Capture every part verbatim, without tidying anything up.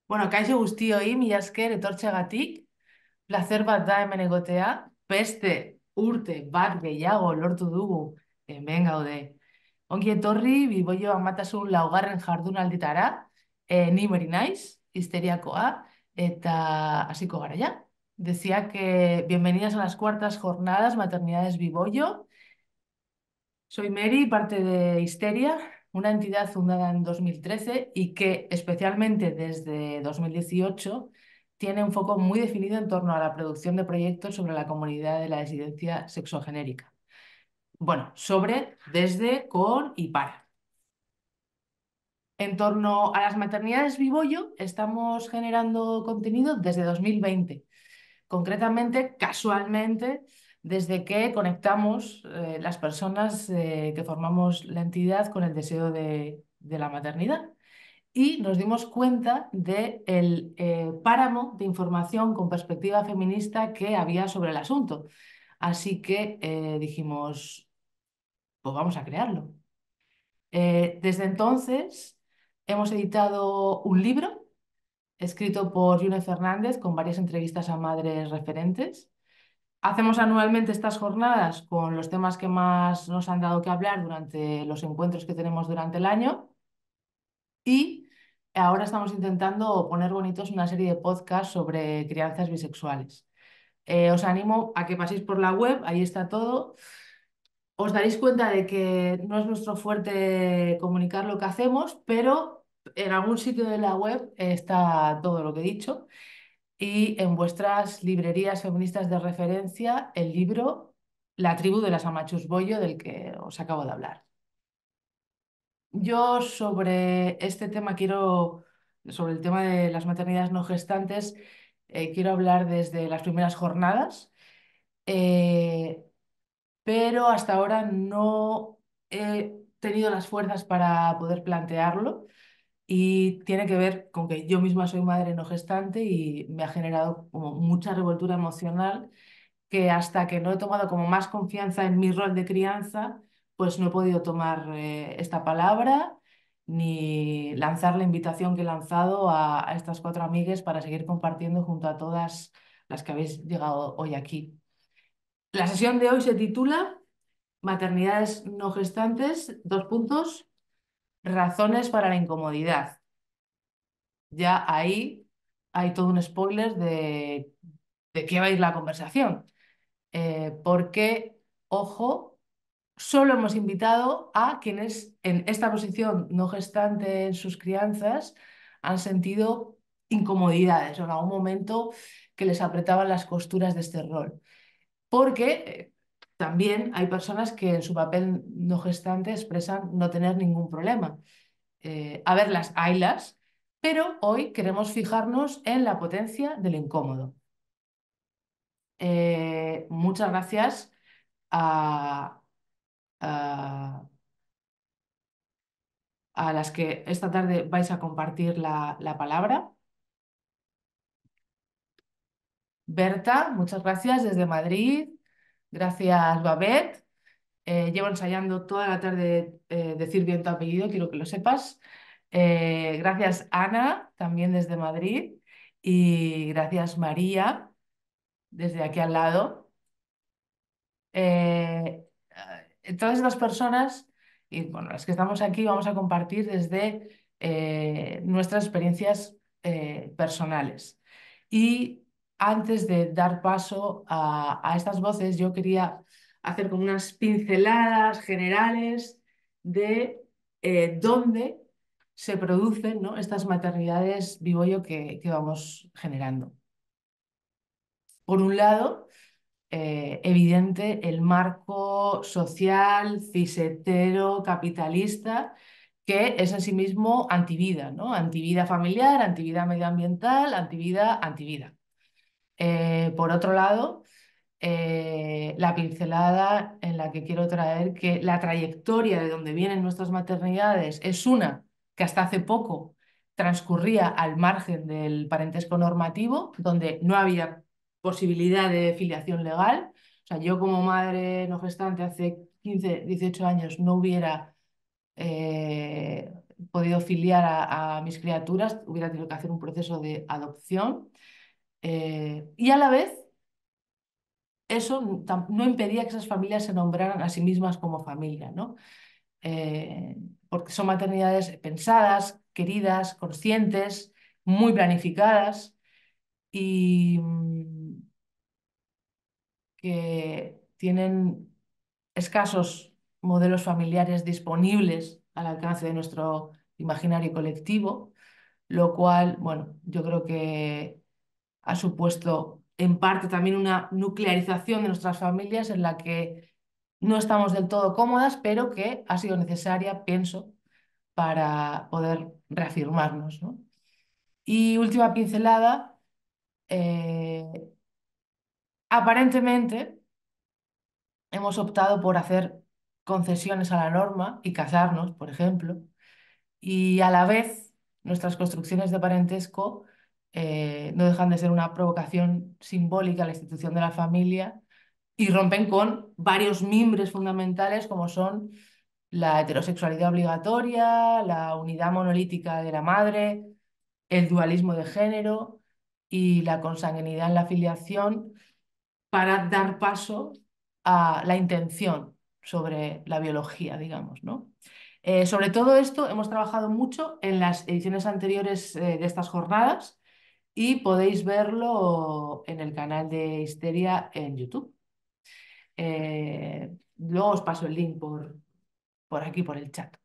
Bueno, kaixo guztioi, mila esker etortxeagatik, placer bat da hemen egotea, beste urte bat gehiago lortu dugu hemen gaude. Ongi etorri, Biboio Amatasun laugarren jardunalditara, e, ni Meri naiz, histeriakoa, eta hasiko gara ya. Decía que bienvenidas a las cuartas jornadas Maternidades Biboyo. Soy Mary, parte de Histeria, una entidad fundada en dos mil trece y que especialmente desde dos mil dieciocho tiene un foco muy definido en torno a la producción de proyectos sobre la comunidad de la disidencia sexogenérica. Bueno, sobre, desde, con y para. En torno a las maternidades Bibollo estamos generando contenido desde dos mil veinte. Concretamente, casualmente, desde que conectamos eh, las personas eh, que formamos la entidad con el deseo de, de la maternidad y nos dimos cuenta del eh, páramo de información con perspectiva feminista que había sobre el asunto. Así que eh, dijimos, pues vamos a crearlo. Eh, desde entonces hemos editado un libro escrito por Yune Fernández con varias entrevistas a madres referentes. Hacemos anualmente estas jornadas con los temas que más nos han dado que hablar durante los encuentros que tenemos durante el año y ahora estamos intentando poner bonitos una serie de podcasts sobre crianzas bisexuales. Eh, os animo a que paséis por la web, ahí está todo. Os daréis cuenta de que no es nuestro fuerte comunicar lo que hacemos, pero en algún sitio de la web está todo lo que he dicho. Y en vuestras librerías feministas de referencia, el libro La tribu de las Amachus Bollo, del que os acabo de hablar. Yo sobre este tema quiero, sobre el tema de las maternidades no gestantes, eh, quiero hablar desde las primeras jornadas, eh, pero hasta ahora no he tenido las fuerzas para poder plantearlo y tiene que ver con que yo misma soy madre no gestante y me ha generado como mucha revoltura emocional que hasta que no he tomado como más confianza en mi rol de crianza, pues no he podido tomar eh, esta palabra ni lanzar la invitación que he lanzado a, a estas cuatro amigas para seguir compartiendo junto a todas las que habéis llegado hoy aquí. La sesión de hoy se titula Maternidades no gestantes, dos puntos, razones para la incomodidad. Ya ahí hay todo un spoiler de, de qué va a ir la conversación. Eh, porque, ojo, solo hemos invitado a quienes en esta posición no gestante en sus crianzas han sentido incomodidades o en algún momento que les apretaban las costuras de este rol. Porque eh, también hay personas que en su papel no gestante expresan no tener ningún problema. Eh, a ver, las haylas, pero hoy queremos fijarnos en la potencia del incómodo. Eh, muchas gracias a, a, a las que esta tarde vais a compartir la, la palabra. Berta, muchas gracias desde Madrid. Gracias, Babette. Eh, llevo ensayando toda la tarde eh, decir bien tu apellido, quiero que lo sepas. Eh, gracias, Ana, también desde Madrid. Y gracias, María, desde aquí al lado. Eh, eh, Todas estas personas, y bueno, las que estamos aquí, vamos a compartir desde eh, nuestras experiencias eh, personales. Y antes de dar paso a, a estas voces, yo quería hacer como unas pinceladas generales de eh, dónde se producen, ¿no?, estas maternidades vivoyo que, que vamos generando. Por un lado, eh, evidente el marco social, cisetero, capitalista, que es en sí mismo antivida, ¿no? Antivida familiar, antivida medioambiental, antivida, antivida. Eh, por otro lado, eh, la pincelada en la que quiero traer que la trayectoria de donde vienen nuestras maternidades es una que hasta hace poco transcurría al margen del parentesco normativo, donde no había posibilidad de filiación legal. O sea, yo como madre no gestante hace quince, dieciocho años no hubiera eh, podido filiar a, a mis criaturas, hubiera tenido que hacer un proceso de adopción. Eh, y a la vez, eso tam- no impedía que esas familias se nombraran a sí mismas como familia, ¿no? Eh, porque son maternidades pensadas, queridas, conscientes, muy planificadas y mm, que tienen escasos modelos familiares disponibles al alcance de nuestro imaginario colectivo, lo cual, bueno, yo creo que ha supuesto en parte también una nuclearización de nuestras familias en la que no estamos del todo cómodas, pero que ha sido necesaria, pienso, para poder reafirmarnos, ¿no? Y última pincelada, eh, aparentemente hemos optado por hacer concesiones a la norma y casarnos, por ejemplo, y a la vez nuestras construcciones de parentesco eh, no dejan de ser una provocación simbólica a la institución de la familia y rompen con varios mimbres fundamentales como son la heterosexualidad obligatoria, la unidad monolítica de la madre, el dualismo de género y la consanguinidad en la filiación para dar paso a la intención sobre la biología, digamos, ¿no? Eh, sobre todo esto hemos trabajado mucho en las ediciones anteriores eh, de estas jornadas y podéis verlo en el canal de Histeria en YouTube. Eh, luego os paso el link por, por aquí, por el chat.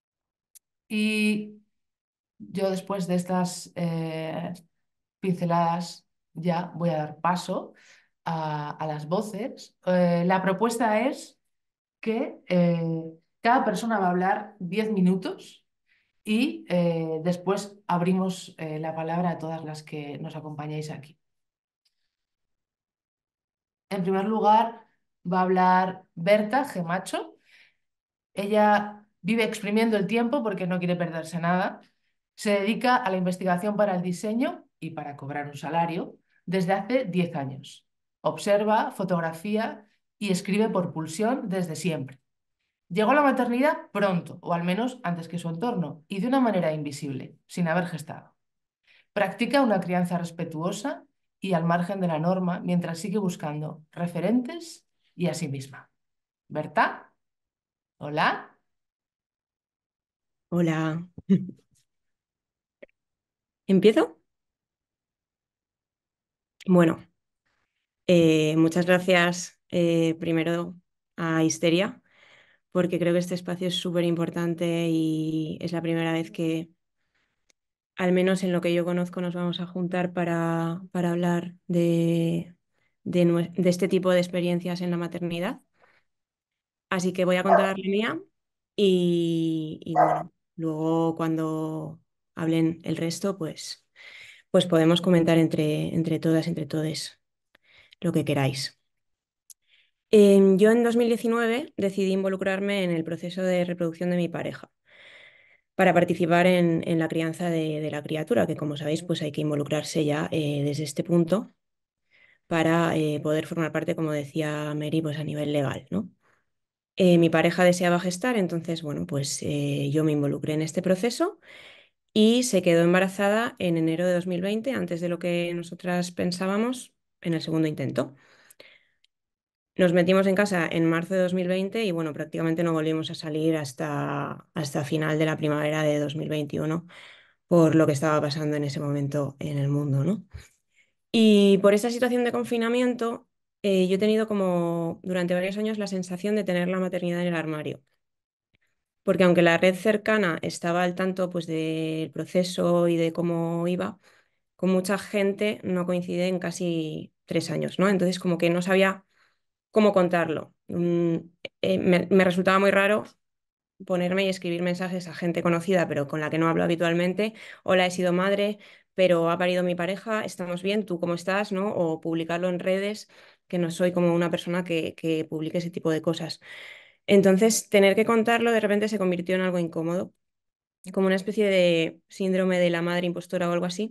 Y yo después de estas eh, pinceladas ya voy a dar paso a, a las voces. Eh, la propuesta es que eh, cada persona va a hablar diez minutos y eh, después abrimos eh, la palabra a todas las que nos acompañáis aquí. En primer lugar, va a hablar Berta Gemacho. Ella vive exprimiendo el tiempo porque no quiere perderse nada. Se dedica a la investigación para el diseño y para cobrar un salario desde hace diez años. Observa, fotografía y escribe por pulsión desde siempre. Llegó a la maternidad pronto, o al menos antes que su entorno, y de una manera invisible, sin haber gestado. Practica una crianza respetuosa y al margen de la norma mientras sigue buscando referentes y a sí misma. ¿Berta? ¿Hola? Hola. ¿Empiezo? Bueno, eh, muchas gracias eh, primero a Histeria, porque creo que este espacio es súper importante y es la primera vez que, al menos en lo que yo conozco, nos vamos a juntar para, para hablar de, de, nue- de este tipo de experiencias en la maternidad. Así que voy a contar la mía y, y bueno, luego cuando hablen el resto, pues, pues podemos comentar entre, entre todas, entre todes, lo que queráis. Em, yo en dos mil diecinueve decidí involucrarme en el proceso de reproducción de mi pareja para participar en, en la crianza de, de la criatura, que como sabéis, pues hay que involucrarse ya eh, desde este punto para eh, poder formar parte, como decía Mary, pues a nivel legal, ¿no? Eh, mi pareja deseaba gestar, entonces, bueno, pues eh, yo me involucré en este proceso y se quedó embarazada en enero de dos mil veinte, antes de lo que nosotras pensábamos en el segundo intento. Nos metimos en casa en marzo de dos mil veinte y bueno, prácticamente no volvimos a salir hasta, hasta final de la primavera de dos mil veintiuno por lo que estaba pasando en ese momento en el mundo, ¿no? Y por esta situación de confinamiento, eh, yo he tenido como durante varios años la sensación de tener la maternidad en el armario, porque aunque la red cercana estaba al tanto pues del proceso y de cómo iba, con mucha gente no coincide en casi tres años, ¿no? Entonces como que no sabía cómo contarlo. Mm, eh, me, me resultaba muy raro ponerme y escribir mensajes a gente conocida, pero con la que no hablo habitualmente. Hola, he sido madre, pero ha parido mi pareja, estamos bien, ¿tú cómo estás? ¿No? O publicarlo en redes, que no soy como una persona que, que publique ese tipo de cosas. Entonces, tener que contarlo de repente se convirtió en algo incómodo, como una especie de síndrome de la madre impostora o algo así.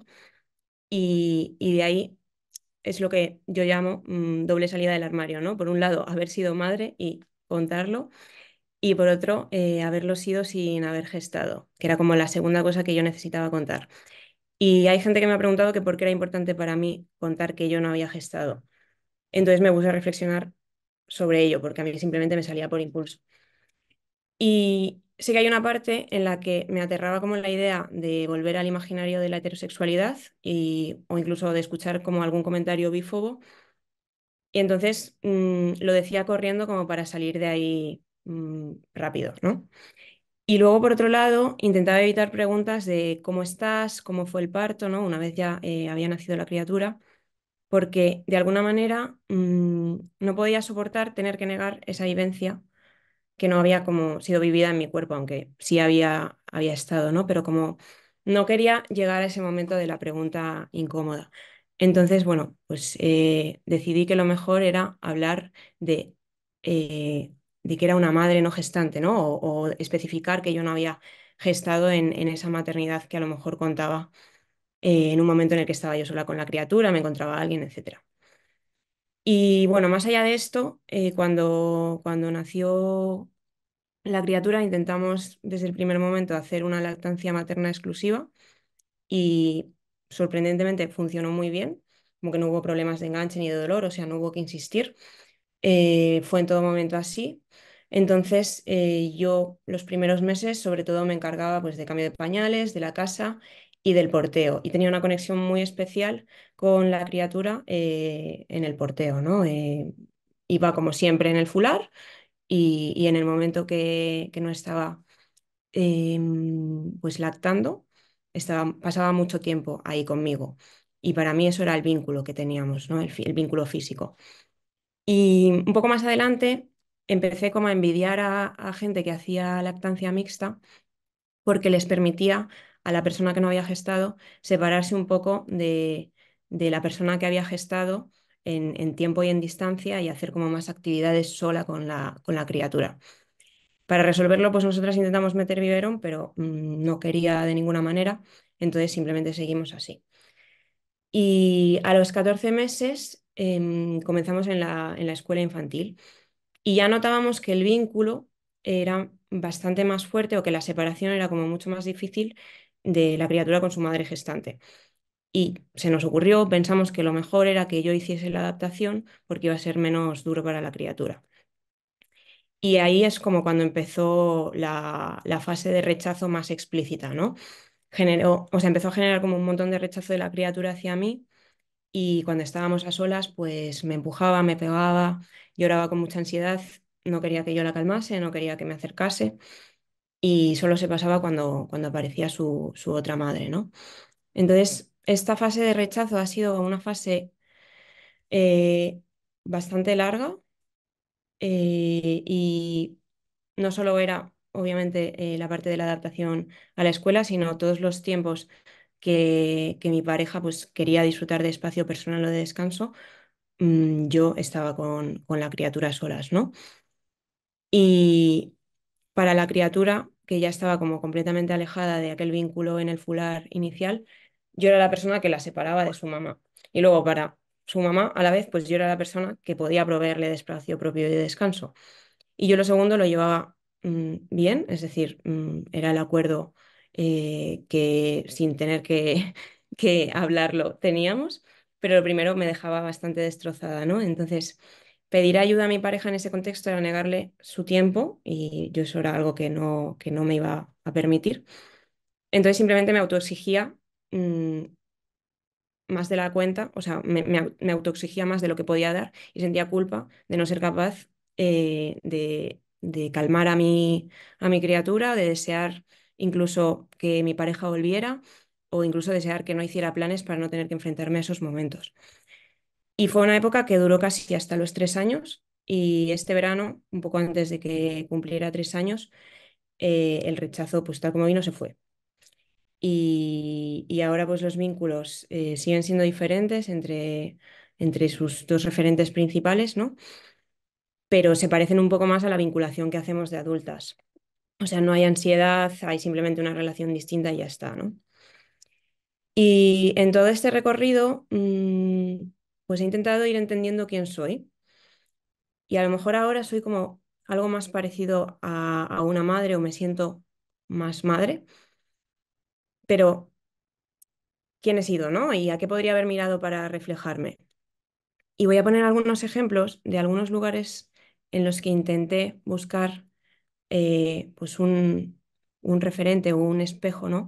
Y, y de ahí es lo que yo llamo mm, doble salida del armario, ¿no? Por un lado, haber sido madre y contarlo, y por otro, eh, haberlo sido sin haber gestado, que era como la segunda cosa que yo necesitaba contar. Y hay gente que me ha preguntado que por qué era importante para mí contar que yo no había gestado. Entonces me puse a reflexionar sobre ello, porque a mí simplemente me salía por impulso. Y sí que hay una parte en la que me aterraba como la idea de volver al imaginario de la heterosexualidad y, o incluso de escuchar como algún comentario bífobo. Y entonces mm, lo decía corriendo como para salir de ahí mm, rápido, ¿no? Y luego, por otro lado, intentaba evitar preguntas de cómo estás, cómo fue el parto, ¿no? Una vez ya eh, había nacido la criatura, porque de alguna manera mm, no podía soportar tener que negar esa vivencia que no había como sido vivida en mi cuerpo, aunque sí había, había estado, ¿no? Pero como no quería llegar a ese momento de la pregunta incómoda. Entonces, bueno, pues eh, decidí que lo mejor era hablar de, eh, de que era una madre no gestante, ¿no? O, o especificar que yo no había gestado en, en esa maternidad que a lo mejor contaba eh, en un momento en el que estaba yo sola con la criatura, me encontraba alguien, etcétera. Y bueno, más allá de esto, eh, cuando, cuando nació la criatura, intentamos desde el primer momento hacer una lactancia materna exclusiva y sorprendentemente funcionó muy bien, como que no hubo problemas de enganche ni de dolor, o sea, no hubo que insistir. Eh, fue en todo momento así. Entonces, eh, yo los primeros meses sobre todo me encargaba pues, de cambio de pañales, de la casa y del porteo. Y tenía una conexión muy especial con la criatura eh, en el porteo, ¿no? Eh, iba como siempre en el fular y, y en el momento que, que no estaba em, pues lactando, estaba, pasaba mucho tiempo ahí conmigo. Y para mí eso era el vínculo que teníamos, ¿no? El, fi- el vínculo físico. Y un poco más adelante empecé como a envidiar a, a gente que hacía lactancia mixta porque les permitía a la persona que no había gestado separarse un poco de, de la persona que había gestado en, en tiempo y en distancia y hacer como más actividades sola con la, con la criatura. Para resolverlo, pues nosotras intentamos meter biberón, pero mm, no quería de ninguna manera, entonces simplemente seguimos así. Y a los catorce meses em, comenzamos en la, en la escuela infantil y ya notábamos que el vínculo era bastante más fuerte o que la separación era como mucho más difícil de la criatura con su madre gestante. Y se nos ocurrió, pensamos que lo mejor era que yo hiciese la adaptación porque iba a ser menos duro para la criatura. Y ahí es como cuando empezó la, la fase de rechazo más explícita, ¿no? Generó, o sea, empezó a generar como un montón de rechazo de la criatura hacia mí y cuando estábamos a solas, pues me empujaba, me pegaba, lloraba con mucha ansiedad, no quería que yo la calmase, no quería que me acercase y solo se pasaba cuando, cuando aparecía su, su otra madre, ¿no? Entonces, esta fase de rechazo ha sido una fase eh, bastante larga eh, y no solo era, obviamente, eh, la parte de la adaptación a la escuela, sino todos los tiempos que, que mi pareja pues, quería disfrutar de espacio personal o de descanso, mm, yo estaba con, con la criatura a solas, ¿no? Y para la criatura, que ya estaba como completamente alejada de aquel vínculo en el fular inicial, yo era la persona que la separaba de su mamá. Y luego para su mamá, a la vez, pues yo era la persona que podía proveerle de espacio propio y de descanso. Y yo lo segundo lo llevaba mm, bien, es decir, mm, era el acuerdo eh, que sin tener que, que hablarlo teníamos, pero lo primero me dejaba bastante destrozada, ¿no? Entonces, pedir ayuda a mi pareja en ese contexto era negarle su tiempo y yo eso era algo que no, que no me iba a permitir. Entonces simplemente me autoexigía mm, más de la cuenta, o sea, me, me, au- me autoexigía más de lo que podía dar y sentía culpa de no ser capaz eh, de, de calmar a mi, a mi criatura, de desear incluso que mi pareja volviera o incluso desear que no hiciera planes para no tener que enfrentarme a esos momentos. Y fue una época que duró casi hasta los tres años y este verano, un poco antes de que cumpliera tres años, eh, el rechazo, pues tal como vino, se fue. Y, y ahora pues los vínculos eh, siguen siendo diferentes entre, entre sus dos referentes principales, ¿no? Pero se parecen un poco más a la vinculación que hacemos de adultas. O sea, no hay ansiedad, hay simplemente una relación distinta y ya está, ¿no? Y en todo este recorrido, mm, pues he intentado ir entendiendo quién soy. Y a lo mejor ahora soy como algo más parecido a, a una madre o me siento más madre, pero ¿quién he sido, no? ¿Y a qué podría haber mirado para reflejarme? Y voy a poner algunos ejemplos de algunos lugares en los que intenté buscar eh, pues un, un referente o un espejo, ¿no?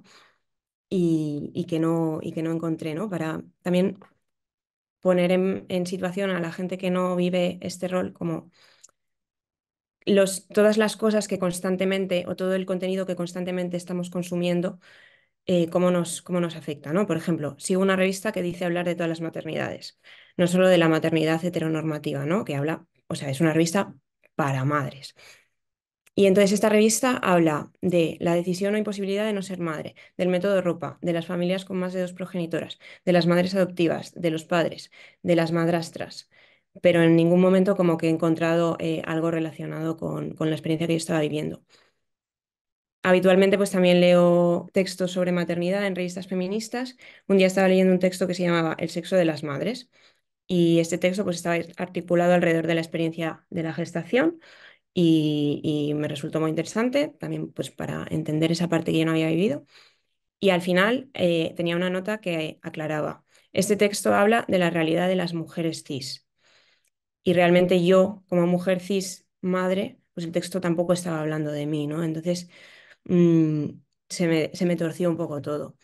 Y, y que no, y que no encontré, ¿no? Para también poner en, en situación a la gente que no vive este rol como los, todas las cosas que constantemente o todo el contenido que constantemente estamos consumiendo, eh, cómo nos, cómo nos afecta, ¿no? Por ejemplo, sigo una revista que dice hablar de todas las maternidades, no solo de la maternidad heteronormativa, ¿no? Que habla, o sea, es una revista para madres. Y entonces esta revista habla de la decisión o imposibilidad de no ser madre, del método ropa, de las familias con más de dos progenitoras, de las madres adoptivas, de los padres, de las madrastras, pero en ningún momento como que he encontrado eh, algo relacionado con, con la experiencia que yo estaba viviendo. Habitualmente pues también leo textos sobre maternidad en revistas feministas. Un día estaba leyendo un texto que se llamaba El sexo de las madres y este texto pues estaba articulado alrededor de la experiencia de la gestación y, y me resultó muy interesante también pues para entender esa parte que yo no había vivido. Y al final eh, tenía una nota que aclaraba, este texto habla de la realidad de las mujeres cis. Y realmente yo, como mujer cis madre, pues el texto tampoco estaba hablando de mí, ¿no? Entonces mm, se me, se me torció un poco todo.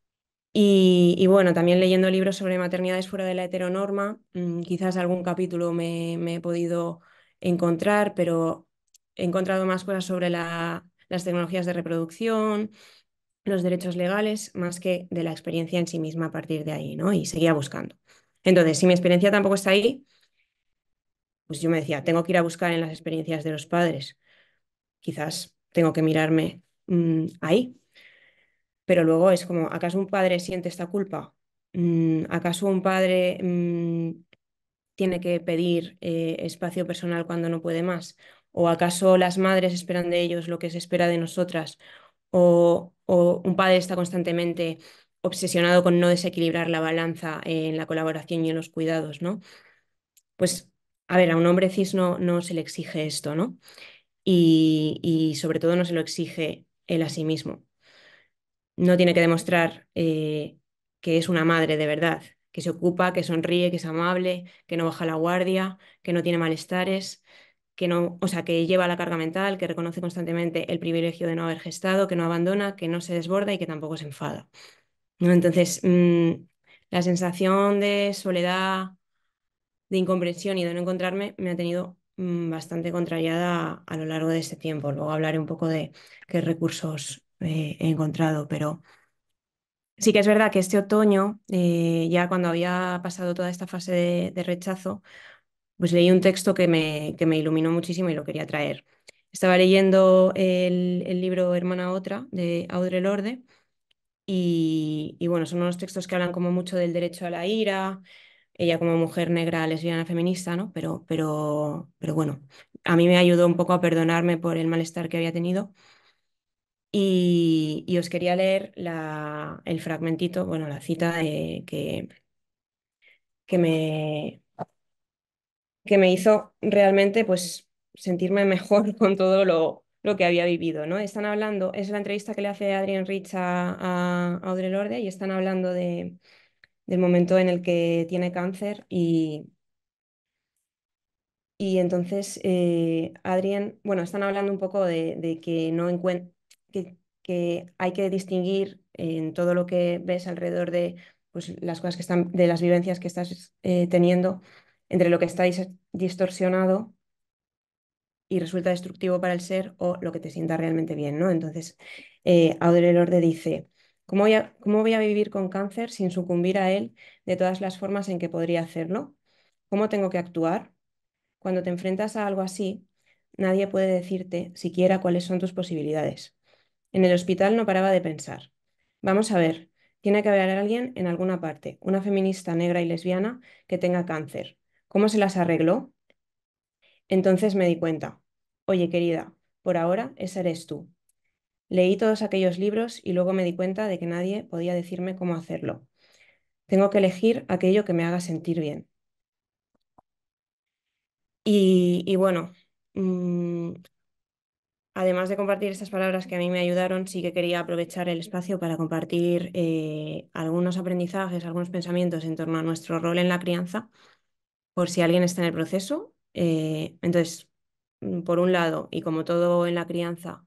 Y, y bueno, también leyendo libros sobre maternidades fuera de la heteronorma, mm, quizás algún capítulo me, me he podido encontrar, pero he encontrado más cosas sobre la- las tecnologías de reproducción, los derechos legales, más que de la experiencia en sí misma a partir de ahí, ¿no? Y seguía buscando. Entonces, si mi experiencia tampoco está ahí, pues yo me decía, tengo que ir a buscar en las experiencias de los padres. Quizás tengo que mirarme mm, ahí. Pero luego es como, ¿acaso un padre siente esta culpa? Mm, ¿Acaso un padre mm, tiene que pedir eh, espacio personal cuando no puede más? ¿O acaso las madres esperan de ellos lo que se espera de nosotras? ¿O, o un padre está constantemente obsesionado con no desequilibrar la balanza en la colaboración y en los cuidados, ¿no? Pues, a ver, a un hombre cis no, no se le exige esto, ¿no? Y, y sobre todo no se lo exige él a sí mismo. No tiene que demostrar eh, que es una madre de verdad, que se ocupa, que sonríe, que es amable, que no baja la guardia, que no tiene malestares, que no, o sea, que lleva la carga mental, que reconoce constantemente el privilegio de no haber gestado, que no abandona, que no se desborda y que tampoco se enfada, ¿no? Entonces, mm, la sensación de soledad, de incomprensión y de no encontrarme me ha tenido mm, bastante contrariada a, a lo largo de este tiempo. Luego hablaré un poco de qué recursos eh, he encontrado, pero sí que es verdad que este otoño, eh, ya cuando había pasado toda esta fase de, de rechazo, pues leí un texto que me, que me iluminó muchísimo y lo quería traer. Estaba leyendo el, el libro Hermana Otra de Audre Lorde y, y bueno, son unos textos que hablan como mucho del derecho a la ira, ella como mujer negra, lesbiana, feminista, ¿no? Pero, pero, pero bueno, a mí me ayudó un poco a perdonarme por el malestar que había tenido. Y, y os quería leer la- el fragmentito, bueno, la cita de- que, que me, que me hizo realmente pues, sentirme mejor con todo lo, lo que había vivido, ¿no? Están hablando, es la entrevista que le hace Adrienne Rich a, a Audre Lorde y están hablando de, del momento en el que tiene cáncer y, y entonces eh, Adrienne, bueno, están hablando un poco de, de que no encuent- que, que hay que distinguir en todo lo que ves alrededor de pues, las cosas que están, de las vivencias que estás eh, teniendo, entre lo que está dis- distorsionado y resulta destructivo para el ser o lo que te sienta realmente bien, ¿no? Entonces, eh, Audre Lorde dice, ¿cómo voy a, cómo voy a vivir con cáncer sin sucumbir a él de todas las formas en que podría hacerlo? ¿Cómo tengo que actuar? Cuando te enfrentas a algo así, nadie puede decirte siquiera cuáles son tus posibilidades. En el hospital no paraba de pensar. Vamos a ver, tiene que haber alguien en alguna parte, una feminista negra y lesbiana que tenga cáncer. ¿Cómo se las arregló? Entonces me di cuenta. Oye, querida, por ahora esa eres tú. Leí todos aquellos libros y luego me di cuenta de que nadie podía decirme cómo hacerlo. Tengo que elegir aquello que me haga sentir bien. Y, y bueno. mm, además de compartir estas palabras que a mí me ayudaron, sí que quería aprovechar el espacio para compartir eh, algunos aprendizajes, algunos pensamientos en torno a nuestro rol en la crianza, por si alguien está en el proceso. Eh, entonces, mm, por un lado, y como todo en la crianza,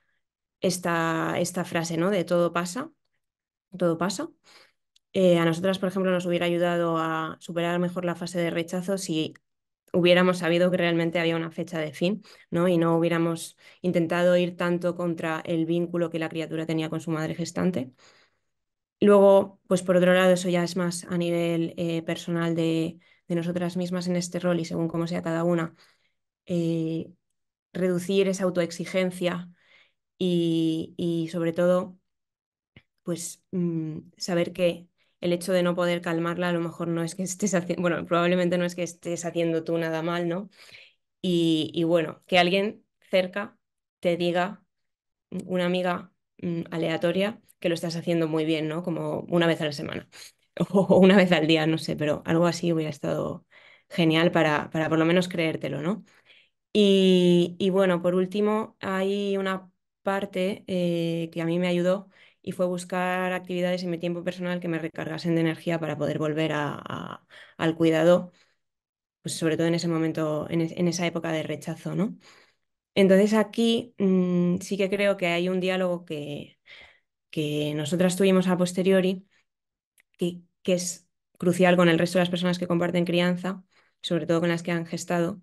esta, esta frase, ¿no? De todo pasa, todo pasa. Eh, a nosotras, por ejemplo, nos hubiera ayudado a superar mejor la fase de rechazo si hubiéramos sabido que realmente había una fecha de fin, ¿no? Y no hubiéramos intentado ir tanto contra el vínculo que la criatura tenía con su madre gestante. Luego, pues por otro lado, eso ya es más a nivel eh, personal de, de nosotras mismas en este rol y según cómo sea cada una, eh, reducir esa autoexigencia y, y sobre todo pues mm, saber que el hecho de no poder calmarla a lo mejor no es que estés haciendo, bueno, probablemente no es que estés haciendo tú nada mal, ¿no? Y, y bueno, que alguien cerca te diga, mm, una amiga mm, aleatoria, que lo estás haciendo muy bien, ¿no? Como una vez a la semana o una vez al día, no sé, pero algo así hubiera estado genial para, para por lo menos creértelo, ¿no? Y, y bueno, por último, hay una parte eh, que a mí me ayudó y fue buscar actividades en mi tiempo personal que me recargasen de energía para poder volver a- a- al cuidado, pues sobre todo en ese momento, en, es- en esa época de rechazo, ¿no? Entonces aquí mm, sí que creo que hay un diálogo que, que nosotras tuvimos a posteriori, que, que es crucial con el resto de las personas que comparten crianza, sobre todo con las que han gestado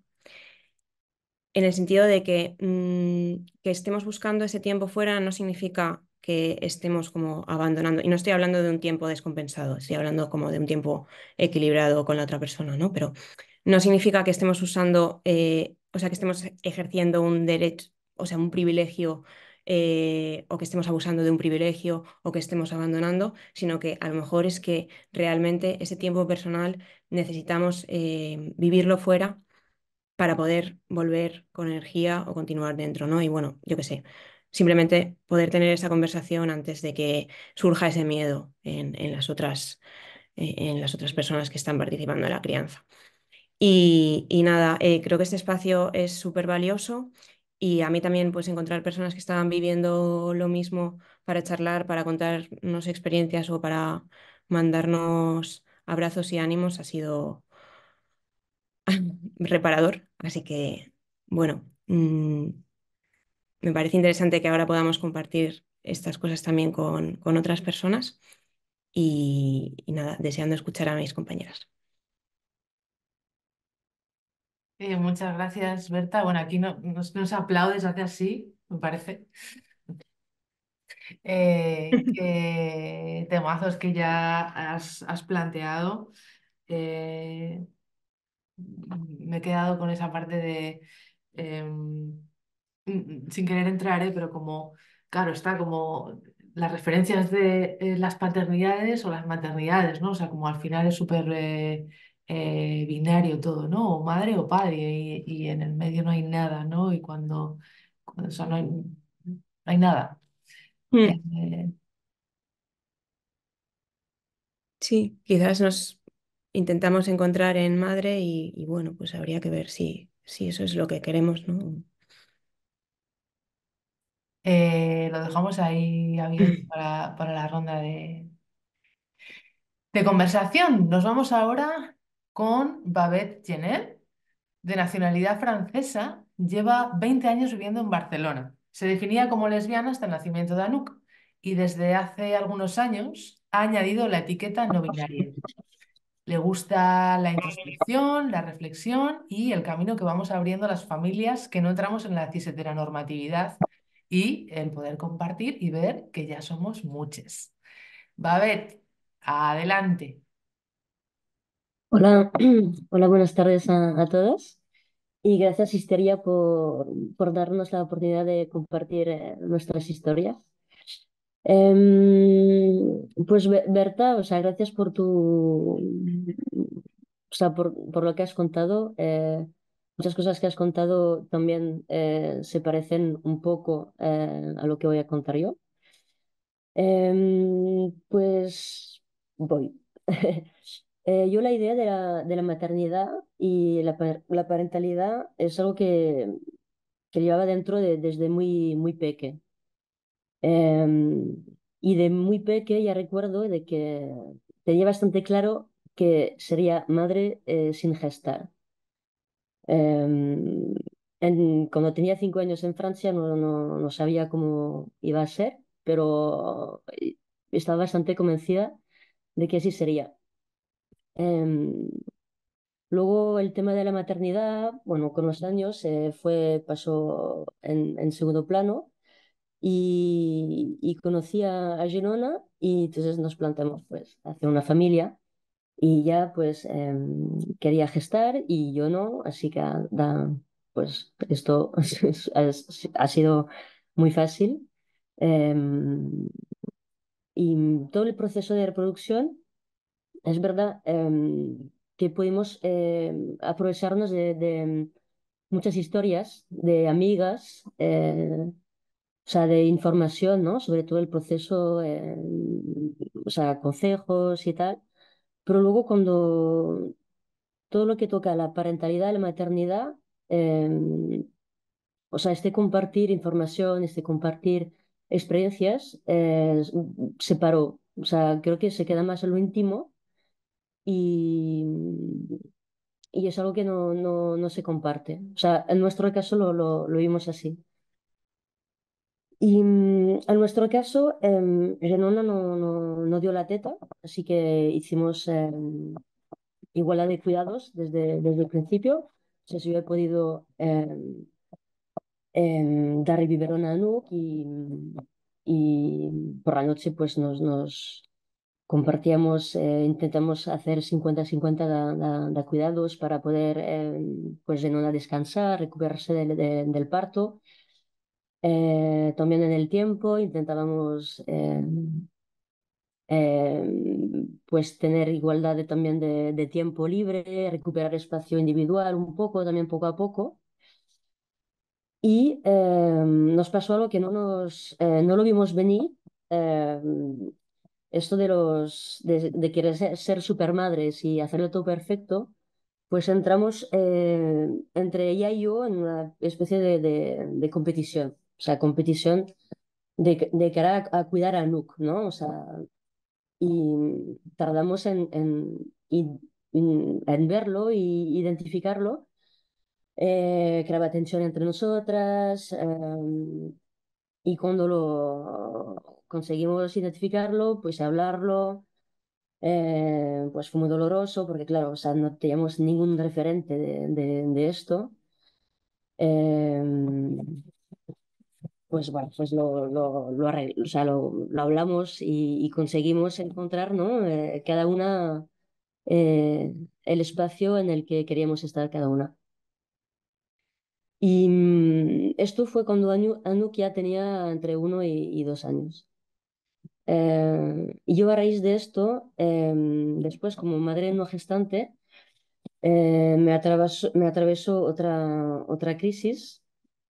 en el sentido de que, mm, que estemos buscando ese tiempo fuera no significa que estemos como abandonando. Y no estoy hablando de un tiempo descompensado, estoy hablando como de un tiempo equilibrado con la otra persona, ¿no? Pero no significa que estemos usando, eh, o sea, que estemos ejerciendo un derecho, o sea, un privilegio, eh, o que estemos abusando de un privilegio, o que estemos abandonando, sino que a lo mejor es que realmente ese tiempo personal necesitamos eh, vivirlo fuera para poder volver con energía o continuar dentro, ¿no? Y bueno, yo qué sé, simplemente poder tener esa conversación antes de que surja ese miedo en, en las otras, eh, en las otras personas que están participando en la crianza. Y, y nada, eh, creo que este espacio es súper valioso y a mí también pues encontrar personas que estaban viviendo lo mismo para charlar, para contarnos experiencias o para mandarnos abrazos y ánimos ha sido reparador. Así que, bueno, mm, me parece interesante que ahora podamos compartir estas cosas también con, con otras personas y, y nada, deseando escuchar a mis compañeras. Eh, muchas gracias, Berta. Bueno, aquí no, nos, nos aplaudes, hace así, me parece. Eh, qué temazos que ya has, has planteado. Eh, Me he quedado con esa parte de, em, mm, sin querer entrar, ¿eh? Pero como, claro, está como las referencias de eh, las paternidades o las maternidades, ¿no? O sea, como al final es súper eh, eh, binario todo, ¿no? O madre o padre, y, y en el medio no hay nada, ¿no? Y cuando, cuando o sea, no hay, no hay nada. Eh, Mm, eh, sí, quizás nos intentamos encontrar en madre y, y bueno, pues habría que ver si, si eso es lo que queremos, ¿no? eh, lo dejamos ahí abierto para, para la ronda de, de conversación. Nos vamos ahora con Babette Genet. De nacionalidad francesa, lleva veinte años viviendo en Barcelona. Se definía como lesbiana hasta el nacimiento de Anouk y desde hace algunos años ha añadido la etiqueta no binaria. Le gusta la introspección, la reflexión y el camino que vamos abriendo las familias que no entramos en la cis-heteronormatividad y el poder compartir y ver que ya somos muchos. Babette, adelante. Hola, hola, buenas tardes a, a todos y gracias Histeria por, por darnos la oportunidad de compartir eh, nuestras historias. Em, pues Be- Berta, o sea, gracias por tu, o sea, por, por lo que has contado. Eh, muchas cosas que has contado también eh, se parecen un poco eh, a lo que voy a contar yo. Em, pues voy. Eh, yo la idea de la, de la maternidad y la, par- la parentalidad es algo que, que llevaba dentro de- desde muy, muy peque. Em, y de muy peque ya recuerdo de que tenía bastante claro que sería madre eh, sin gestar. Em, en- Cuando tenía cinco años en Francia no, no, no sabía cómo iba a ser, pero eh, estaba bastante convencida de que así sería. Em, Luego el tema de la maternidad, bueno, con los años eh, fue, pasó en, en segundo plano y, y conocí a, a Girona y entonces nos planteamos pues hacer una familia y ya pues em, quería gestar y yo no, así que ah, da, pues esto ha, ha sido muy fácil. Em, y todo el proceso de reproducción es verdad em, que pudimos em, aprovecharnos de, de muchas historias de amigas, eh, o sea, de información, ¿no? Sobre todo el proceso, em, o sea, consejos y tal. Pero luego cuando todo lo que toca la parentalidad, la maternidad, em, o sea, este compartir información, este compartir experiencias, eh, se paró. O sea, creo que se queda más en lo íntimo y, y es algo que no, no, no se comparte. O sea, en nuestro caso lo, lo, lo vimos así. Y mm, en nuestro caso, em, Renona no, no, no dio la teta, así que hicimos em, igualdad de cuidados desde, desde el principio. O sea, si yo he podido em, em, dar el biberón a Anouk y, y por la noche pues nos, nos compartíamos, eh, intentamos hacer cincuenta cincuenta de, de- de cuidados para poder eh, pues en una descansar, recuperarse del, de- del parto. Eh, también en el tiempo intentábamos eh, eh, pues tener igualdad de- también de, de tiempo libre, recuperar espacio individual un poco, también poco a poco. Y eh, nos pasó algo que no, nos, eh, no lo vimos venir. eh, Esto de los de, de querer ser, ser supermadres y hacerlo todo perfecto, pues entramos eh, entre ella y yo en una especie de, de- de competición. O sea, competición de, de cara a, a cuidar a Nook, ¿no? O sea, y tardamos en, en, y- en verlo y identificarlo. Eh, creaba tensión entre nosotras. Eh, y cuando lo conseguimos identificarlo, pues hablarlo. Eh, pues fue muy doloroso porque, claro, o sea, no teníamos ningún referente de, de- de esto. Eh, pues bueno, pues lo, lo, lo, arregl- o sea, lo, lo hablamos y, y conseguimos encontrar, ¿no? Eh, cada una eh, el espacio en el que queríamos estar cada una. Y mm, esto fue cuando Anu, Anuk ya tenía entre uno y, y dos años. Eh, y yo a raíz de esto, eh, después como madre no gestante, eh, me atravesó, me atravesó otra, otra crisis.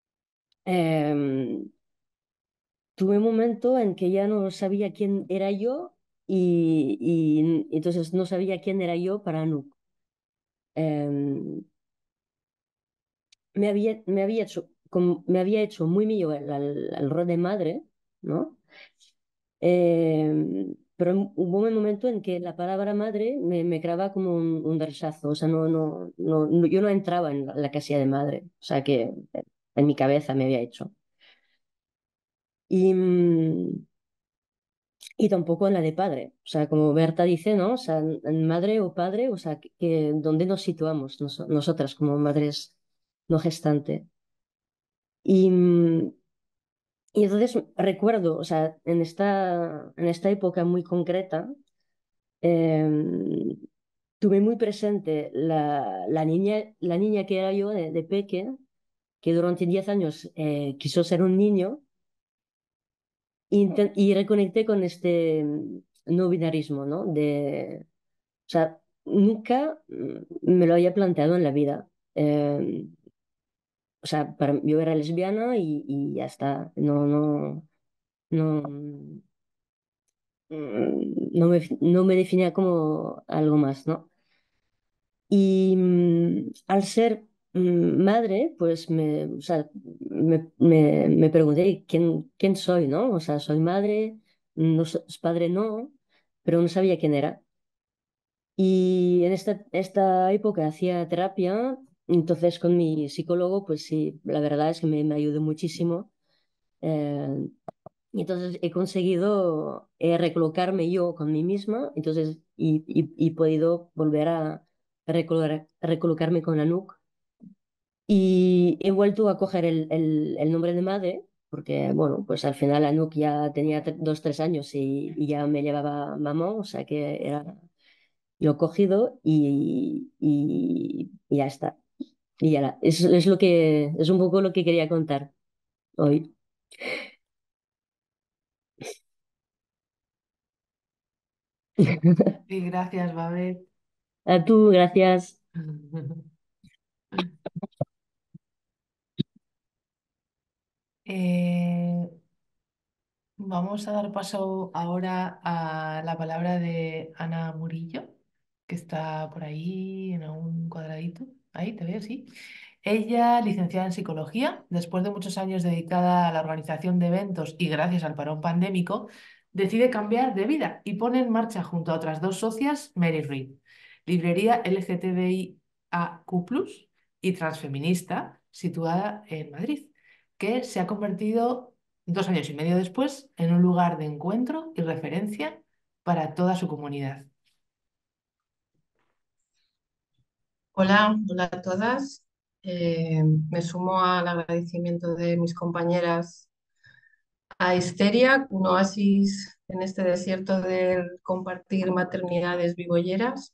Eh, Tuve un momento en que ya no sabía quién era yo y, y entonces no sabía quién era yo para Anouk. Eh, me había, me había hecho, como- me había hecho muy mío el, el- el rol de madre, ¿no? Eh, pero hubo un momento en que la palabra madre me, me creaba como un, un rechazo, o sea, no, no, no, no- yo no entraba en la, la casilla de madre, o sea, que en mi cabeza me había hecho. Y, mm, y tampoco en la de padre, o sea, como Berta dice, ¿no? O sea, en en madre o padre, o sea, que, que- ¿dónde nos situamos nos- nosotras como madres no gestante? Y, mm, y entonces recuerdo, o sea, en esta, en esta época muy concreta, eh, tuve muy presente la, la niña, la niña que era yo de, de peque, que durante diez años eh, quiso ser un niño, y, inte- y reconecté con este mm, no binarismo, ¿no? De, o sea, nunca mm, me lo había planteado en la vida. Eh, o sea, para, yo era lesbiana y, y ya está. No, no, no. mm, no me, no me definía como algo más, ¿no? Y mm, al ser mm, madre, pues me, o sea, me, me, me pregunté quién, quién soy, ¿no? O sea, soy madre, no so- padre no, pero no sabía quién era. Y en esta, esta época hacía terapia, entonces con mi psicólogo, pues sí, la verdad es que me, me ayudó muchísimo. Eh, y entonces he conseguido eh, recolocarme yo con mí misma, entonces, y, y, y podido volver a recolocar- recolocarme con Anouk. Y he vuelto a coger el, el, el nombre de madre, porque, bueno, pues al final Anouk ya tenía tre- dos, tres años y, y ya me llevaba mamá, o sea que era, lo he cogido y, y, y ya está. Y ya la- es, es lo que, es un poco lo que quería contar hoy. Y gracias, Babet. A tú, gracias. Eh, Vamos a dar paso ahora a la palabra de Ana Murillo, que está por ahí en un cuadradito. Ahí te veo, sí. Ella, licenciada en psicología, después de muchos años dedicada a la organización de eventos y gracias al parón pandémico, decide cambiar de vida y pone en marcha junto a otras dos socias Mary Read, librería LGTBIAQ plus, y transfeminista, situada en Madrid, que se ha convertido dos años y medio después, en un lugar de encuentro y referencia para toda su comunidad. Hola, hola a todas. Eh, me sumo al agradecimiento de mis compañeras a Histeria, un oasis en este desierto del compartir maternidades vivolleras.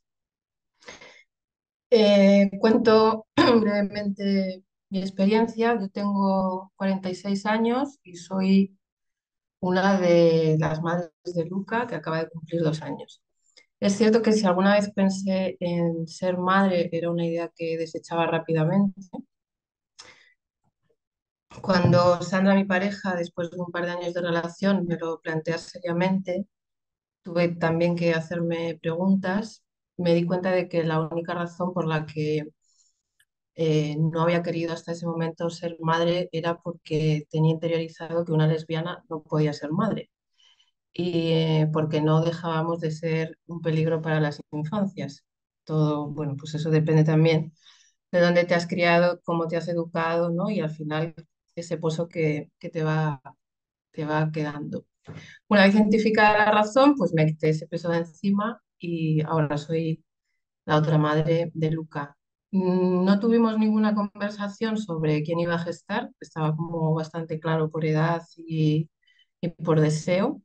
Eh, cuento brevemente mi experiencia. Yo tengo cuarenta y seis años y soy una de las madres de Luca, que acaba de cumplir dos años. Es cierto que si alguna vez pensé en ser madre, era una idea que desechaba rápidamente. Cuando Sandra, mi pareja, después de un par de años de relación, me lo plantea seriamente, tuve también que hacerme preguntas. Me di cuenta de que la única razón por la que eh, no había querido hasta ese momento ser madre era porque tenía interiorizado que una lesbiana no podía ser madre y eh, porque no dejábamos de ser un peligro para las infancias. Todo, bueno, pues eso depende también de dónde te has criado, cómo te has educado, ¿no? Y al final ese pozo que, que te va, te va quedando. Una vez identificada la razón, pues me quité ese peso de encima y ahora soy la otra madre de Luca. Mm, No tuvimos ninguna conversación sobre quién iba a gestar, estaba como bastante claro por edad y, y por deseo.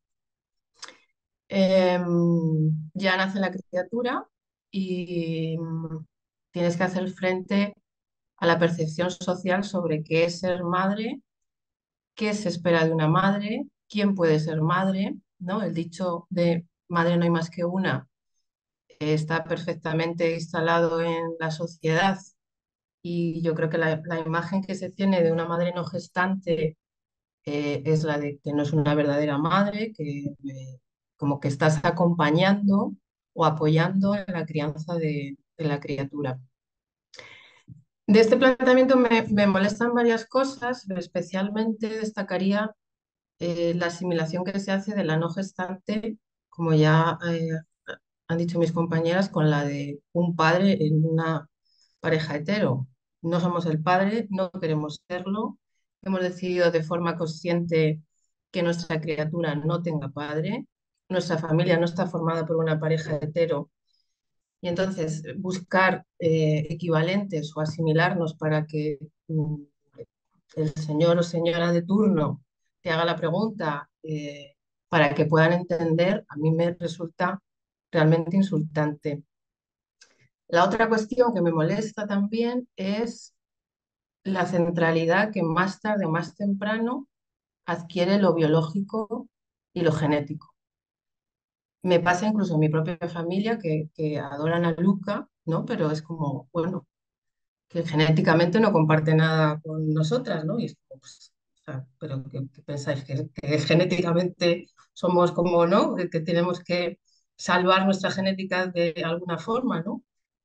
Em, ya nace la criatura y mm, tienes que hacer frente a la percepción social sobre qué es ser madre, qué se espera de una madre, quién puede ser madre, ¿no? El dicho de madre no hay más que una eh, está perfectamente instalado en la sociedad y yo creo que la, la imagen que se tiene de una madre no gestante eh, es la de que no es una verdadera madre, que eh, como que estás acompañando o apoyando en la crianza de, de la criatura. De este planteamiento me, me molestan varias cosas, pero especialmente destacaría eh, la asimilación que se hace de la no gestante, como ya eh, han dicho mis compañeras, con la de un padre en una pareja hetero. No somos el padre, no queremos serlo, hemos decidido de forma consciente que nuestra criatura no tenga padre, nuestra familia no está formada por una pareja hetero y entonces buscar eh, equivalentes o asimilarnos para que mm, el señor o señora de turno te haga la pregunta eh, para que puedan entender, a mí me resulta realmente insultante. La otra cuestión que me molesta también es la centralidad que más tarde o más temprano adquiere lo biológico y lo genético. Me pasa incluso en mi propia familia que, que adoran a Luca, ¿no? Pero es como, bueno, que genéticamente no comparte nada con nosotras, ¿no? Y es como, pues, o sea, pero ¿qué, qué pensáis? ¿Que, que genéticamente somos como, ¿no? Que tenemos que salvar nuestra genética de alguna forma, ¿no?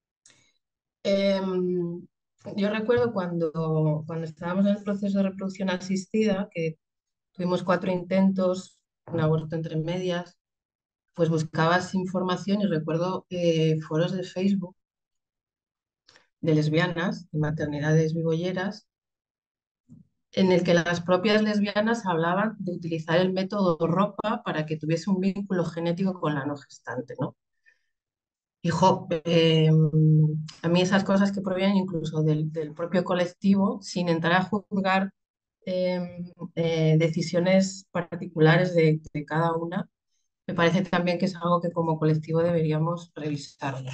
Em, yo recuerdo cuando, cuando estábamos en el proceso de reproducción asistida, que tuvimos cuatro intentos, un aborto entre medias, pues buscabas información y recuerdo eh, foros de Facebook de lesbianas y maternidades vivolleras en el que las propias lesbianas hablaban de utilizar el método ropa para que tuviese un vínculo genético con la no gestante, ¿no? Hijo, eh, a mí esas cosas que provienen incluso del, del propio colectivo, sin entrar a juzgar eh, eh, decisiones particulares de, de cada una, me parece también que es algo que como colectivo deberíamos revisarlo.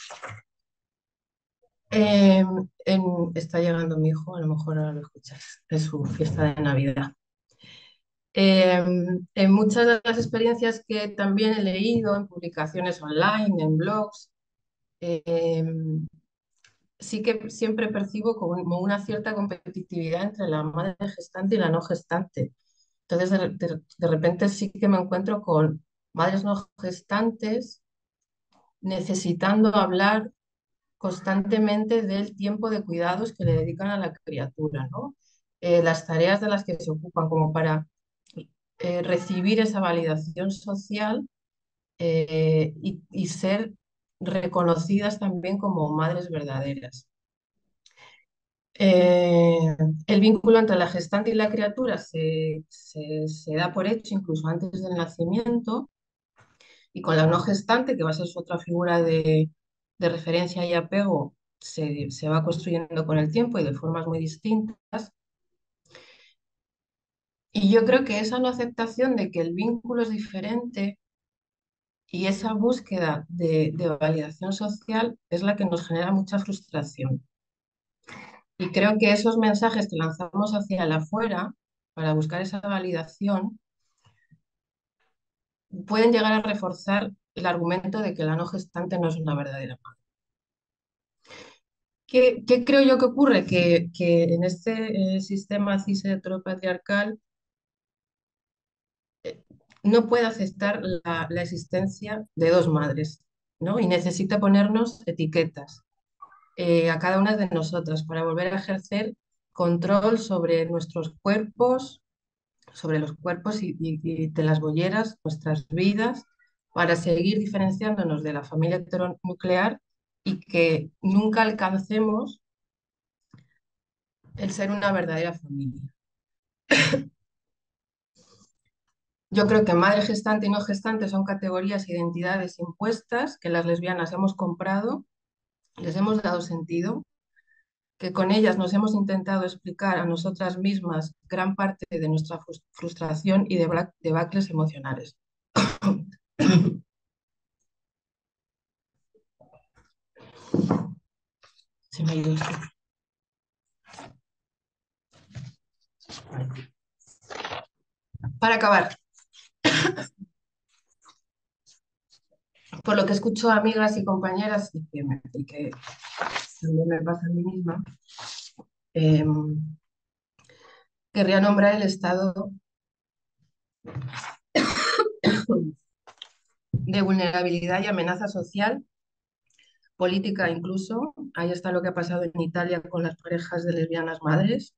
Eh, en- está llegando mi hijo, a lo mejor ahora lo escuchas, es su fiesta de Navidad. Eh, en muchas de las experiencias que también he leído en publicaciones online, en blogs, eh, sí que siempre percibo como una cierta competitividad entre la madre gestante y la no gestante. Entonces, de, de- de repente sí que me encuentro con madres no gestantes necesitando hablar constantemente del tiempo de cuidados que le dedican a la criatura, ¿no? Eh, las tareas de las que se ocupan como para eh, recibir esa validación social eh, y, y ser reconocidas también como madres verdaderas. Eh, el vínculo entre la gestante y la criatura se, se- se da por hecho incluso antes del nacimiento, y con la no gestante, que va a ser su otra figura de, de referencia y apego, se, se va construyendo con el tiempo y de formas muy distintas. Y yo creo que esa no aceptación de que el vínculo es diferente y esa búsqueda de, de validación social es la que nos genera mucha frustración. Y creo que esos mensajes que lanzamos hacia el afuera para buscar esa validación pueden llegar a reforzar el argumento de que la no gestante no es una verdadera madre. ¿Qué, qué creo yo que ocurre? Que, que en este eh, sistema cis heteropatriarcal eh, no puede aceptar la, la existencia de dos madres, ¿no? Y necesita ponernos etiquetas eh, a cada una de nosotras para volver a ejercer control sobre nuestros cuerpos, sobre los cuerpos y, y- y de las bolleras, nuestras vidas, para seguir diferenciándonos de la familia heteronuclear y que nunca alcancemos el ser una verdadera familia. Yo creo que madre gestante y no gestante son categorías e identidades impuestas que las lesbianas hemos comprado, les hemos dado sentido, que con ellas nos hemos intentado explicar a nosotras mismas gran parte de nuestra frustración y de debacles emocionales. Se me ha ido esto. Para acabar, por lo que escucho a amigas y compañeras y que, me, y que también me pasa a mí misma, eh, querría nombrar el estado de vulnerabilidad y amenaza social, política incluso. Ahí está lo que ha pasado en Italia con las parejas de lesbianas madres,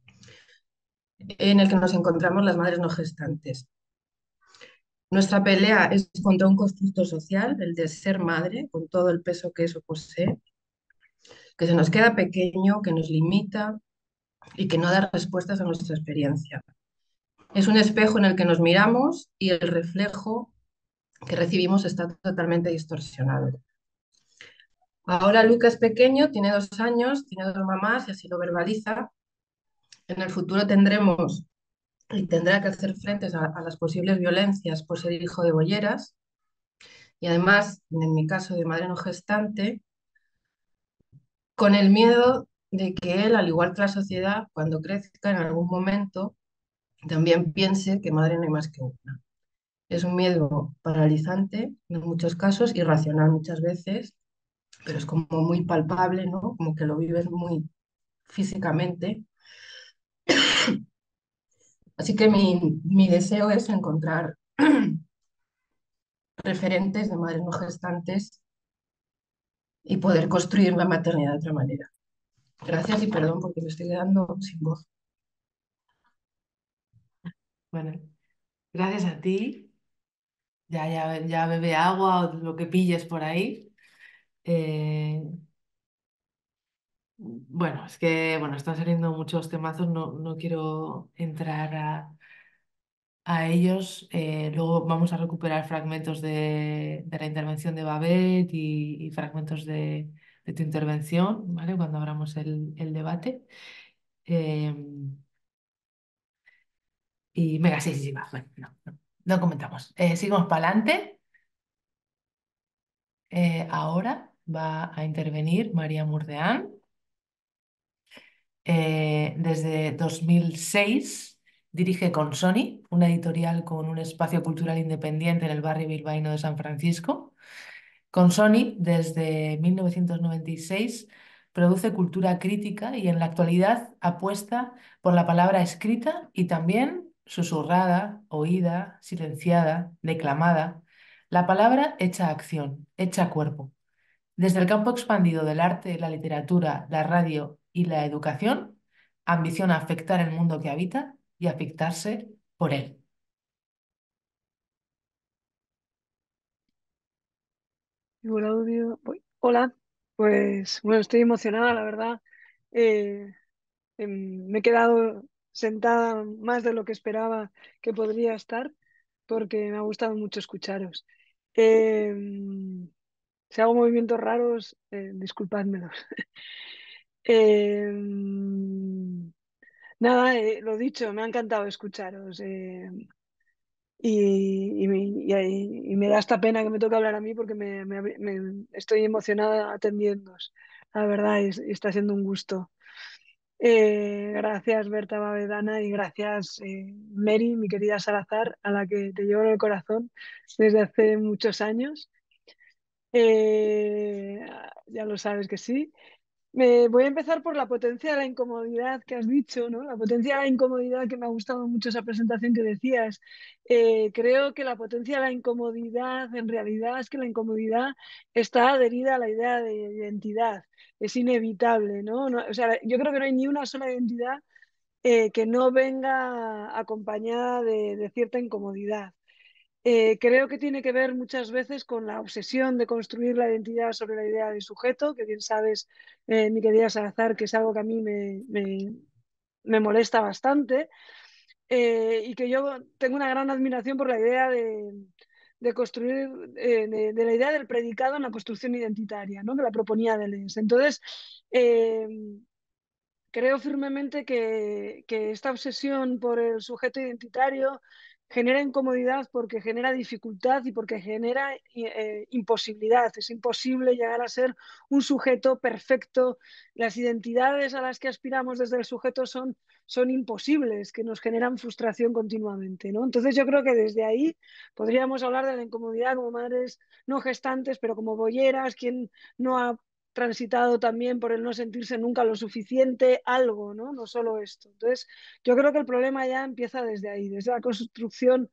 en el que nos encontramos las madres no gestantes. Nuestra pelea es contra un constructo social, el de ser madre, con todo el peso que eso posee, que se nos queda pequeño, que nos limita y que no da respuestas a nuestra experiencia. Es un espejo en el que nos miramos y el reflejo que recibimos está totalmente distorsionado. Ahora Luca es pequeño, tiene dos años, tiene dos mamás y así lo verbaliza. En el futuro tendremos y tendrá que hacer frente a, a las posibles violencias por ser hijo de bolleras. Y además, en mi caso de madre no gestante, con el miedo de que él, al igual que la sociedad, cuando crezca en algún momento, también piense que madre no hay más que una. Es un miedo paralizante en muchos casos, irracional muchas veces, pero es como muy palpable, ¿no? Como que lo vives muy físicamente. Así que mi, mi deseo es encontrar referentes de madres no gestantes y poder construir la maternidad de otra manera. Gracias y perdón porque me estoy quedando sin voz. Bueno, gracias a ti. Ya, ya, ya bebe agua o lo que pilles por ahí. Eh, bueno, es que bueno, están saliendo muchos temazos, no, no quiero entrar a, a ellos. Eh, luego vamos a recuperar fragmentos de, de la intervención de Babet y, y fragmentos de, de tu intervención, ¿vale? Cuando abramos el, el debate. Eh, y venga, sí, sí, sí, va, bueno, no, no, no comentamos. Eh, seguimos para adelante. Eh, ahora va a intervenir María Murdeán. Eh, desde dos mil seis dirige Consoni, una editorial con un espacio cultural independiente en el barrio bilbaíno de San Francisco. Consoni, desde mil novecientos noventa y seis, produce cultura crítica y en la actualidad apuesta por la palabra escrita y también susurrada, oída, silenciada, declamada, la palabra hecha acción, hecha cuerpo. Desde el campo expandido del arte, la literatura, la radio y la educación, ambiciona afectar el mundo que habita y afectarse por él. Hola, audio. Voy. Hola, pues bueno, estoy emocionada, la verdad. Eh, em, me he quedado sentada más de lo que esperaba que podría estar, porque me ha gustado mucho escucharos. Em, si hago movimientos raros, eh, disculpádmelos. Em, nada, eh, lo dicho, me ha encantado escucharos. em, Y, y me, y- y me da esta pena que me toque hablar a mí porque me, me- me- estoy emocionada atendiéndoos. La verdad, es- está siendo un gusto. Eh, gracias, Berta Bavedana, y gracias, eh, Mary, mi querida Salazar, a la que te llevo en el corazón desde hace muchos años. Eh, ya lo sabes que sí. Me voy a empezar por la potencia de la incomodidad que has dicho, ¿no? La potencia de la incomodidad, que me ha gustado mucho esa presentación que decías. Eh, creo que la potencia de la incomodidad en realidad es que la incomodidad está adherida a la idea de identidad. Es inevitable, ¿no? No, o sea, yo creo que no hay ni una sola identidad eh, que no venga acompañada de, de cierta incomodidad. Eh, creo que tiene que ver muchas veces con la obsesión de construir la identidad sobre la idea de sujeto, que bien sabes, eh, mi querida Salazar, que es algo que a mí me, me- me molesta bastante, eh, y que yo tengo una gran admiración por la idea de, de construir, eh, de, de la idea del predicado en la construcción identitaria, ¿no? Que la proponía Deleuze. Entonces, eh, creo firmemente que, que esta obsesión por el sujeto identitario genera incomodidad porque genera dificultad y porque genera eh, imposibilidad. Es imposible llegar a ser un sujeto perfecto. Las identidades a las que aspiramos desde el sujeto son, son imposibles, que nos generan frustración continuamente, ¿no? Entonces yo creo que desde ahí podríamos hablar de la incomodidad como madres no gestantes, pero como bolleras, quien no ha transitado también por el no sentirse nunca lo suficiente, algo, ¿no? No solo esto. Entonces, yo creo que el problema ya empieza desde ahí, desde la construcción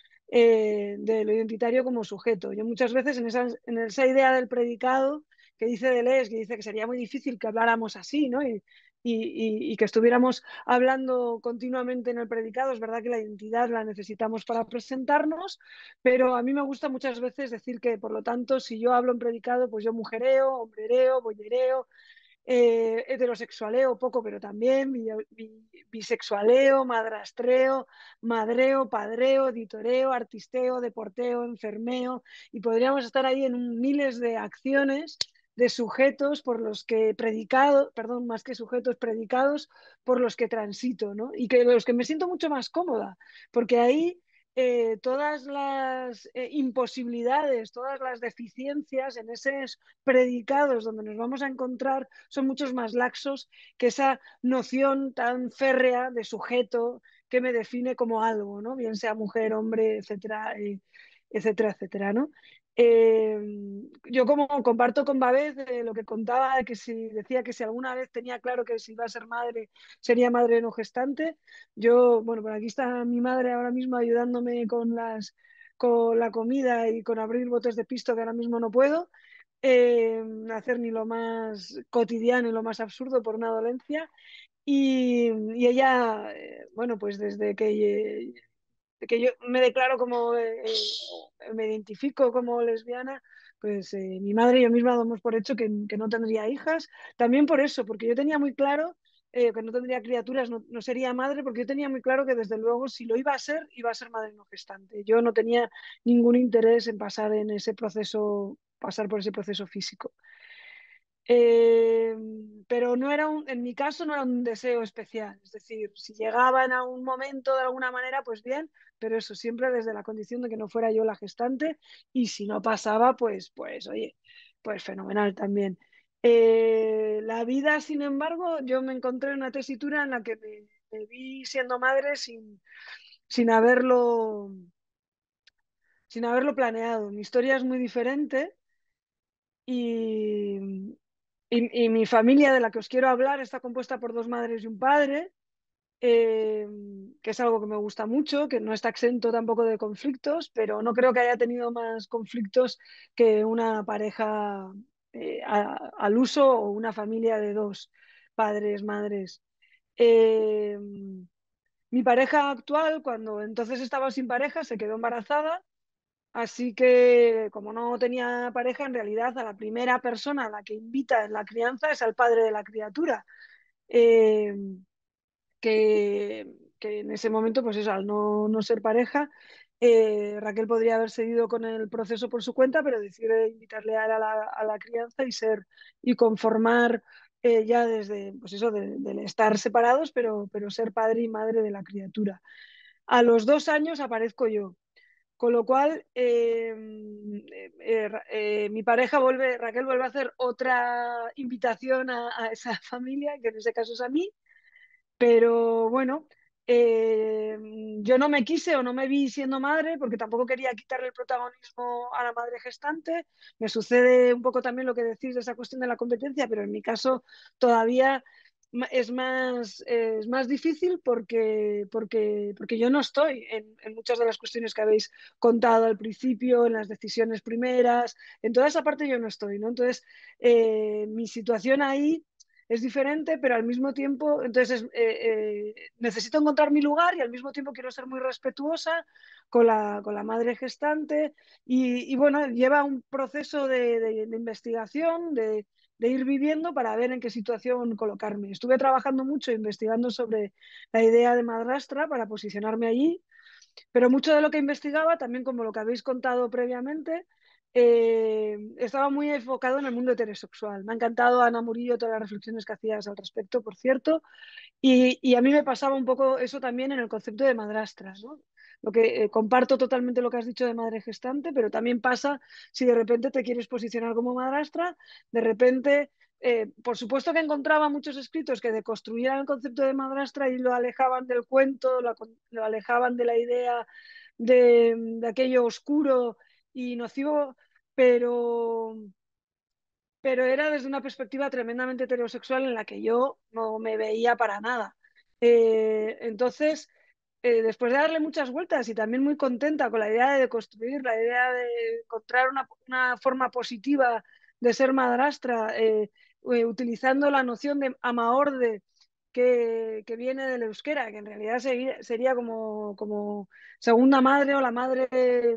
eh, de lo identitario como sujeto. Yo muchas veces en esa, en esa idea del predicado que dice Deleuze, que dice que sería muy difícil que habláramos así, ¿no? Y, y, y, que estuviéramos hablando continuamente en el predicado. Es verdad que la identidad la necesitamos para presentarnos, pero a mí me gusta muchas veces decir que, por lo tanto, si yo hablo en predicado, pues yo mujereo, hombrereo, bollereo, eh, heterosexualeo poco, pero también bi, bi, bisexualeo, madrastreo, madreo, padreo, editoreo, artisteo, deporteo, enfermeo, y podríamos estar ahí en un, miles de acciones de sujetos por los que predicado, perdón, más que sujetos predicados por los que transito, ¿no? Y que los que me siento mucho más cómoda, porque ahí eh, todas las eh, imposibilidades, todas las deficiencias en esos predicados donde nos vamos a encontrar son muchos más laxos que esa noción tan férrea de sujeto que me define como algo, ¿no? Bien sea mujer, hombre, etcétera, eh, etcétera, etcétera, ¿no? Eh, yo como comparto con Babet eh, lo que contaba, que si decía que si alguna vez tenía claro que si iba a ser madre, sería madre no gestante. Yo, bueno, por aquí está mi madre ahora mismo ayudándome con las con la comida y con abrir botes de pisto, que ahora mismo no puedo, eh, hacer ni lo más cotidiano y lo más absurdo por una dolencia. Y, y ella, eh, bueno, pues desde que, que yo me declaro como, eh, eh, me identifico como lesbiana, pues eh, mi madre y yo misma damos por hecho que, que no tendría hijas. También por eso, porque yo tenía muy claro eh, que no tendría criaturas, no, no sería madre, porque yo tenía muy claro que desde luego si lo iba a ser, iba a ser madre no gestante. Yo no tenía ningún interés en pasar en ese proceso, pasar por ese proceso físico. Eh, pero no era un, en mi caso no era un deseo especial, es decir, si llegaba en algún momento de alguna manera, pues bien, pero eso siempre desde la condición de que no fuera yo la gestante y si no pasaba, pues, pues oye, pues fenomenal también. Eh, la vida, sin embargo, yo me encontré en una tesitura en la que me, me vi siendo madre sin, sin haberlo, sin haberlo planeado. Mi historia es muy diferente y, y, y mi familia de la que os quiero hablar está compuesta por dos madres y un padre, eh, que es algo que me gusta mucho, que no está exento tampoco de conflictos, pero no creo que haya tenido más conflictos que una pareja eh, a- al uso o una familia de dos padres, madres. Eh, Mi pareja actual, cuando entonces estaba sin pareja, se quedó embarazada. Así que, como no tenía pareja, en realidad a la primera persona a la que invita en la crianza es al padre de la criatura, eh, que, que, en ese momento, pues eso, al no, no ser pareja, eh, Raquel podría haber seguido con el proceso por su cuenta, pero decide invitarle a, él a, la, a la crianza y ser y conformar eh, ya desde, pues eso, de, del estar separados, pero, pero ser padre y madre de la criatura. A los dos años aparezco yo. Con lo cual, eh, eh, eh, mi pareja vuelve, Raquel vuelve a hacer otra invitación a, a esa familia, que en ese caso es a mí, pero bueno, eh, yo no me quise o no me vi siendo madre porque tampoco quería quitarle el protagonismo a la madre gestante. Me sucede un poco también lo que decís de esa cuestión de la competencia, pero en mi caso todavía ma- es más, eh, es más difícil porque, porque, porque yo no estoy en, en muchas de las cuestiones que habéis contado al principio, en las decisiones primeras, en toda esa parte yo no estoy, ¿no? Entonces, eh, mi situación ahí es diferente, pero al mismo tiempo, entonces eh, eh, necesito encontrar mi lugar y al mismo tiempo quiero ser muy respetuosa con la, con la madre gestante y, y, bueno, lleva un proceso de, de, de investigación, de, de, ir viviendo para ver en qué situación colocarme. Estuve trabajando mucho investigando sobre la idea de madrastra para posicionarme allí, pero mucho de lo que investigaba, también como lo que habéis contado previamente, eh, estaba muy enfocado en el mundo heterosexual. Me ha encantado, Ana Murillo, todas las reflexiones que hacías al respecto, por cierto, y, y a mí me pasaba un poco eso también en el concepto de madrastras, ¿no? Lo que eh, comparto totalmente lo que has dicho de madre gestante, pero también pasa si de repente te quieres posicionar como madrastra, de repente, eh, por supuesto que encontraba muchos escritos que deconstruían el concepto de madrastra y lo alejaban del cuento, lo, lo alejaban de la idea de, de aquello oscuro y nocivo, pero pero era desde una perspectiva tremendamente heterosexual en la que yo no me veía para nada. Eh, entonces, eh, después de darle muchas vueltas y también muy contenta con la idea de construir, la idea de encontrar una, una forma positiva de ser madrastra, eh, eh, utilizando la noción de amaorde que, que, viene del euskera, que en realidad sería, sería como, como segunda madre o la madre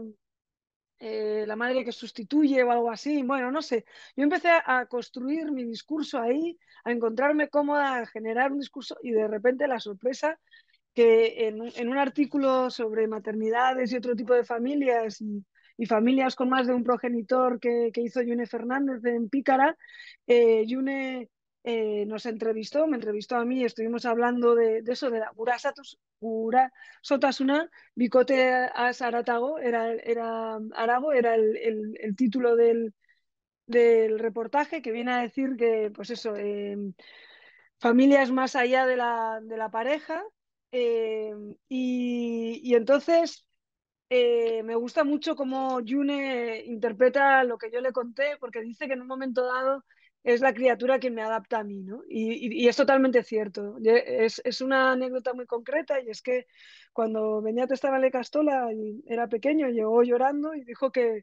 eh, la madre que sustituye o algo así. Bueno, no sé. Yo empecé a construir mi discurso ahí, a encontrarme cómoda, a generar un discurso y de repente la sorpresa que en, en un artículo sobre maternidades y otro tipo de familias y, y familias con más de un progenitor que, que hizo Yune Fernández en Pícara, eh, Yune eh, nos entrevistó, me entrevistó a mí, estuvimos hablando de, de eso, de la Gurasotasuna, Bicote as Aratago, era, era, Arago, era el, el, el título del, del reportaje que viene a decir que, pues eso, eh, familias más allá de la, de la pareja. Eh, y, y, entonces eh, me gusta mucho cómo Yune interpreta lo que yo le conté, porque dice que en un momento dado es la criatura quien me adapta a mí, ¿no? Y, y- y es totalmente cierto. Ye- Es, es una anécdota muy concreta y es que cuando Beñat estaba en la Castola y era pequeño, llegó llorando y dijo que,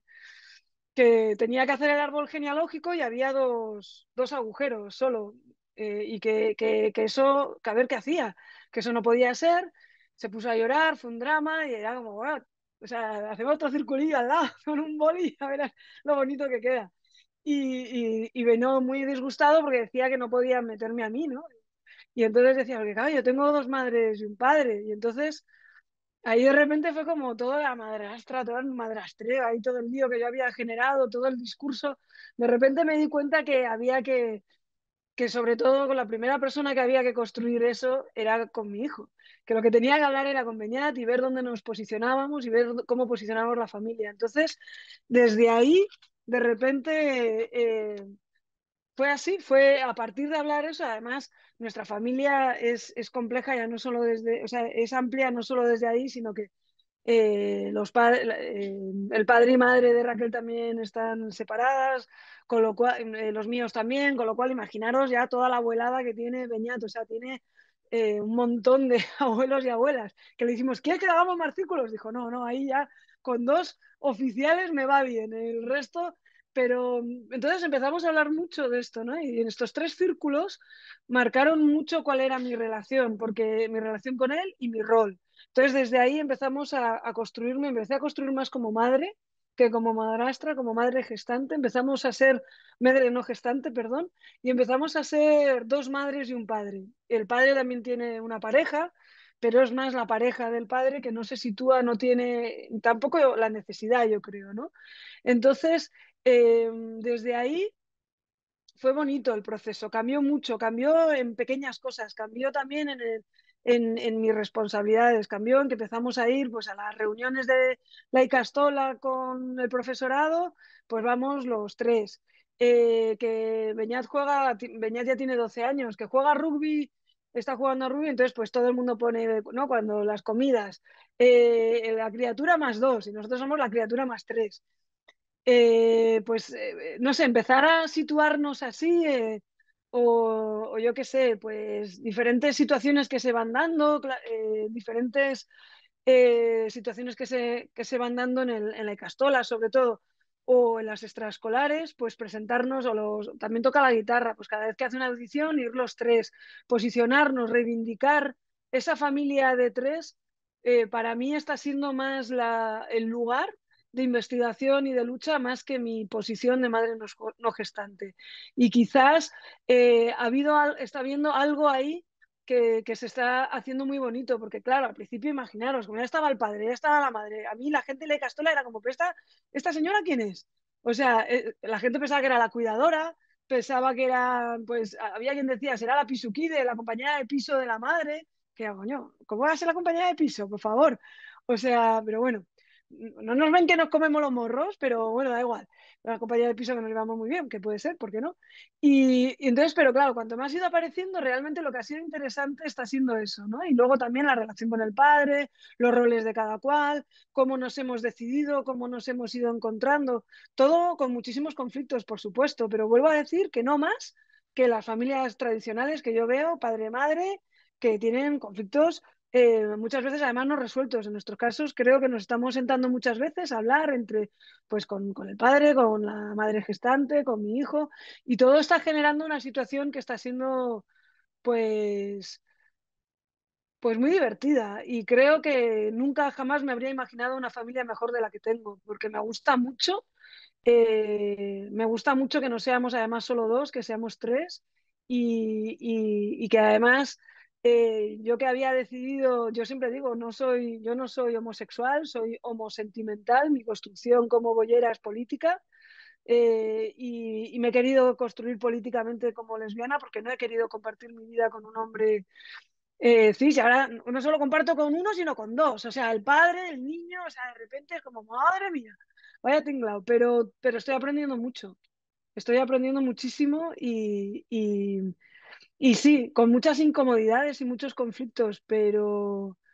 que tenía que hacer el árbol genealógico y había dos, dos agujeros solo, eh, y que, que, que eso, que a ver qué hacía, que eso no podía ser. Se puso a llorar, fue un drama y era como, bueno, o sea, hacemos otro circulillo al lado con un boli, a ver lo bonito que queda. Y, y, y venó muy disgustado porque decía que no podía meterme a mí, ¿no? Y entonces decía, porque claro, yo tengo dos madres y un padre. Y entonces ahí de repente fue como toda la madrastra, todo el madrastreo, ahí todo el lío que yo había generado, todo el discurso. De repente me di cuenta que había que, que sobre todo con la primera persona que había que construir eso era con mi hijo. Que lo que tenía que hablar era con Beñat y ver dónde nos posicionábamos y ver cómo posicionábamos la familia. Entonces, desde ahí, de repente, eh, fue así, fue a partir de hablar eso. Además, nuestra familia es, es compleja ya no solo desde, o sea, es amplia no solo desde ahí, sino que eh, los pa- eh, el padre y madre de Raquel también están separadas, con lo cual, eh, los míos también, con lo cual imaginaros ya toda la abuelada que tiene Beñat, o sea, tiene eh, un montón de abuelos y abuelas, que le dijimos, ¿quieres que le hagamos más círculos? Dijo, no, no, ahí ya con dos oficiales me va bien, el resto... Pero entonces empezamos a hablar mucho de esto, ¿no? Y en estos tres círculos marcaron mucho cuál era mi relación, porque mi relación con él y mi rol. Entonces, desde ahí empezamos a, a construirme, empecé a construir más como madre que como madrastra, como madre gestante. Empezamos a ser, madre no gestante, perdón, y empezamos a ser dos madres y un padre. El padre también tiene una pareja, pero es más la pareja del padre que no se sitúa, no tiene tampoco la necesidad, yo creo, ¿no? Entonces, eh, desde ahí fue bonito el proceso, cambió mucho, cambió en pequeñas cosas, cambió también en, el- en, en mis responsabilidades, cambió en que empezamos a ir pues, a las reuniones de la Icastola con el profesorado, pues vamos los tres. Eh, que Beñat juega, Beñat ya tiene doce años, que juega rugby, está jugando a rugby, entonces pues todo el mundo pone, ¿no? Cuando las comidas, eh, la criatura más dos y nosotros somos la criatura más tres. Eh, pues eh, no sé, empezar a situarnos así, eh, o, o yo qué sé, pues diferentes situaciones que se van dando, cla- eh, diferentes eh, situaciones que se, que se van dando en, el, en la Icastola, sobre todo, o en las extraescolares, pues presentarnos, o los, también toca la guitarra, pues cada vez que hace una audición, ir los tres, posicionarnos, reivindicar esa familia de tres. Eh, para mí está siendo más la, el lugar de investigación y de lucha más que mi posición de madre no, no gestante. Y quizás eh, ha habido, está habiendo algo ahí que, que, se está haciendo muy bonito, porque claro, al principio imaginaros, como ya estaba el padre, ya estaba la madre, a mí la gente de Castola era como, pero esta, esta señora quién es? O sea, eh, la gente pensaba que era la cuidadora, pensaba que era, pues había quien decía, será la pisuquide, la compañera de piso de la madre, que coño, ¿cómo va a ser la compañera de piso? Por favor. O sea, pero bueno, no nos ven que nos comemos los morros, pero bueno, da igual. La compañía de piso que nos llevamos muy bien, que puede ser, ¿por qué no? Y, y entonces, pero claro, cuanto más ha ido apareciendo, realmente lo que ha sido interesante está siendo eso, ¿no? Y luego también la relación con el padre, los roles de cada cual, cómo nos hemos decidido, cómo nos hemos ido encontrando, todo con muchísimos conflictos, por supuesto, pero vuelvo a decir que no más que las familias tradicionales que yo veo, padre-madre, que tienen conflictos eh, muchas veces además no resueltos. En nuestros casos creo que nos estamos sentando muchas veces a hablar entre, pues con, con el padre, con la madre gestante, con mi hijo, y todo está generando una situación que está siendo pues, pues muy divertida. Y creo que nunca jamás me habría imaginado una familia mejor de la que tengo, porque me gusta mucho. Eh, me gusta mucho que no seamos además solo dos, que seamos tres y, y- y que además eh, yo que había decidido, yo siempre digo, no soy, yo no soy homosexual, soy homosentimental, mi construcción como boyera es política, eh, y, y me he querido construir políticamente como lesbiana porque no he querido compartir mi vida con un hombre eh, cis, y ahora no solo comparto con uno, sino con dos, o sea, el padre, el niño, o sea, de repente es como, madre mía, vaya tinglado, pero, pero estoy aprendiendo mucho, estoy aprendiendo muchísimo y, y, y sí, con muchas incomodidades y muchos conflictos, pero,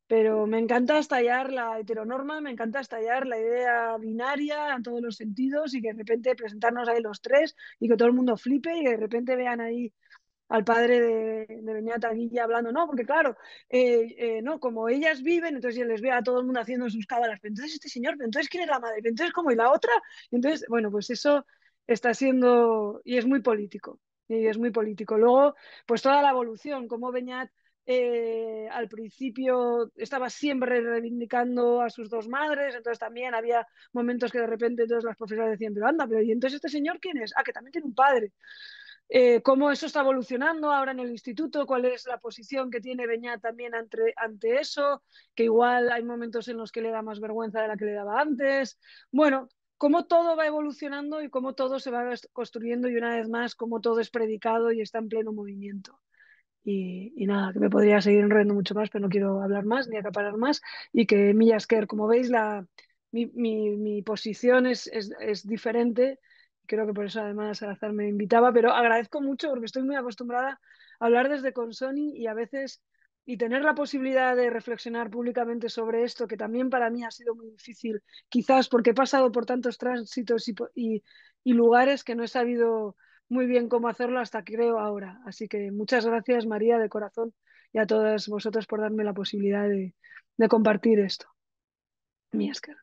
pero me encanta estallar la heteronorma, me encanta estallar la idea binaria en todos los sentidos y que de repente presentarnos ahí los tres y que todo el mundo flipe y que de repente vean ahí al padre de, de Beñat Guilla hablando, no, porque claro, eh, eh, no, como ellas viven, entonces yo les veo a todo el mundo haciendo sus cábalas, pero entonces este señor, pero entonces ¿quién es la madre? Pero entonces ¿cómo? ¿Y la otra? Entonces, bueno, pues eso está siendo, y es muy político, y es muy político. Luego, pues toda la evolución, como Beñat eh, al principio estaba siempre reivindicando a sus dos madres, entonces también había momentos que de repente todas las profesoras decían, pero anda, pero ¿y entonces este señor quién es? Ah, que también tiene un padre. Eh, cómo eso está evolucionando ahora en el instituto, cuál es la posición que tiene Beñat también ante, ante eso, que igual hay momentos en los que le da más vergüenza de la que le daba antes. Bueno, cómo todo va evolucionando y cómo todo se va construyendo y una vez más cómo todo es predicado y está en pleno movimiento. Y, y nada, que me podría seguir enrollando mucho más, pero no quiero hablar más ni acaparar más. Y que Millasker, como veis, la, mi, mi, mi posición es, es, es diferente. Creo que por eso además Salazar me invitaba, pero agradezco mucho porque estoy muy acostumbrada a hablar desde Consoni y a veces y tener la posibilidad de reflexionar públicamente sobre esto, que también para mí ha sido muy difícil, quizás porque he pasado por tantos tránsitos y, y, y lugares que no he sabido muy bien cómo hacerlo hasta creo ahora. Así que muchas gracias, María, de corazón, y a todas vosotras por darme la posibilidad de, de compartir esto. Miesca.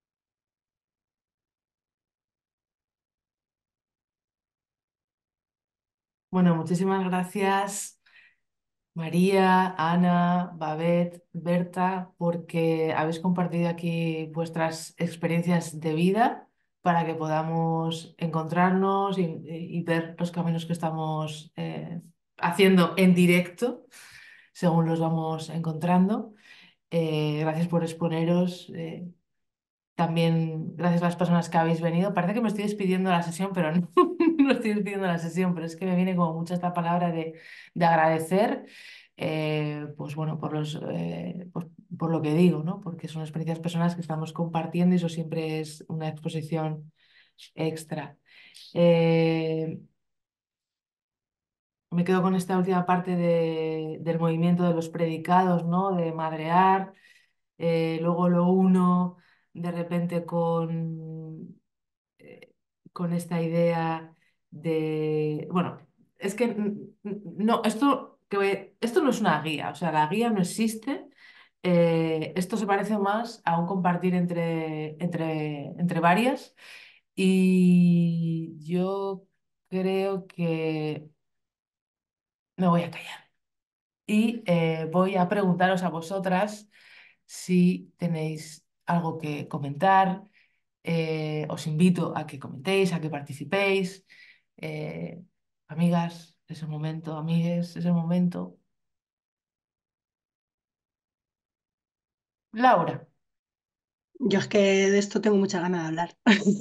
Bueno, muchísimas gracias, María, Ana, Babet, Berta, porque habéis compartido aquí vuestras experiencias de vida para que podamos encontrarnos y, y ver los caminos que estamos eh, haciendo en directo según los vamos encontrando. Eh, gracias por exponeros. Eh, también gracias a las personas que habéis venido. Parece que me estoy despidiendo de la sesión, pero no, no estoy despidiendo de la sesión, pero es que me viene como mucha esta palabra de, de agradecer, eh, pues bueno, por los, eh, por, por lo que digo, ¿no? Porque son experiencias personales que estamos compartiendo y eso siempre es una exposición extra. Eh, me quedo con esta última parte de- del movimiento de los predicados, ¿no? De madrear. Eh, luego lo uno de repente con, eh, con esta idea de, bueno, es que n- n- no, esto, que voy- esto no es una guía, o sea, la guía no existe. Eh, esto se parece más a un compartir entre, entre, entre varias y yo creo que me voy a callar y eh, voy a preguntaros a vosotras si tenéis algo que comentar. Eh, os invito a que comentéis, a que participéis. Eh, amigas, es el momento, amigues, es el momento. Laura, Yo es que de esto tengo mucha ganas de hablar.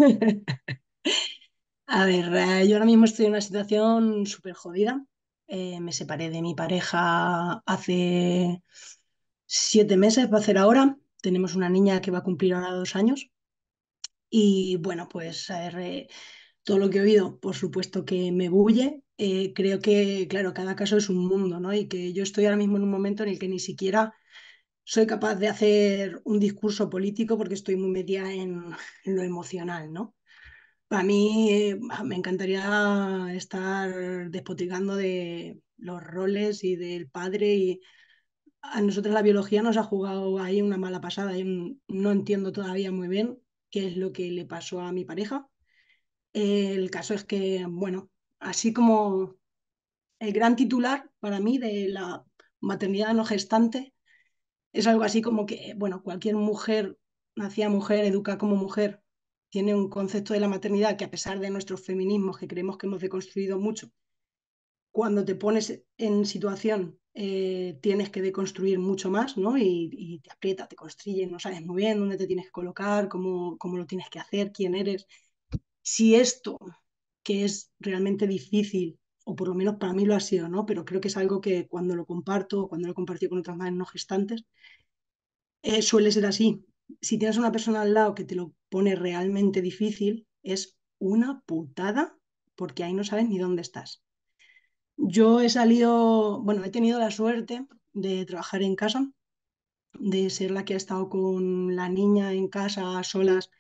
A ver, eh, yo ahora mismo estoy en una situación súper jodida. Eh, me separé de mi pareja hace siete meses, va a ser ahora. Tenemos una niña que va a cumplir ahora dos años. Y bueno, pues a ver, eh, todo lo que he oído, por supuesto que me bulle. Eh, creo que, claro, cada caso es un mundo, ¿no? Y que yo estoy ahora mismo en un momento en el que ni siquiera soy capaz de hacer un discurso político porque estoy muy metida en, en lo emocional, ¿no? Para mí eh, me encantaría estar despotricando de los roles y del padre y a nosotros la biología nos ha jugado ahí una mala pasada. Yo no entiendo todavía muy bien qué es lo que le pasó a mi pareja. El caso es que, bueno, así como el gran titular para mí de la maternidad no gestante es algo así como que, bueno, cualquier mujer, nacida mujer, educa como mujer, tiene un concepto de la maternidad que a pesar de nuestros feminismos, que creemos que hemos deconstruido mucho, cuando te pones en situación eh, tienes que deconstruir mucho más, ¿no? Y, y te aprieta, te constriye, no sabes muy bien dónde te tienes que colocar, cómo, cómo lo tienes que hacer, quién eres. Si esto, que es realmente difícil, o por lo menos para mí lo ha sido, ¿no? Pero creo que es algo que cuando lo comparto, cuando lo he compartido con otras madres no gestantes, eh, suele ser así. Si tienes una persona al lado que te lo pone realmente difícil, es una putada porque ahí no sabes ni dónde estás. Yo he salido, bueno, he tenido la suerte de trabajar en casa de ser la que ha estado con la niña en casa a solas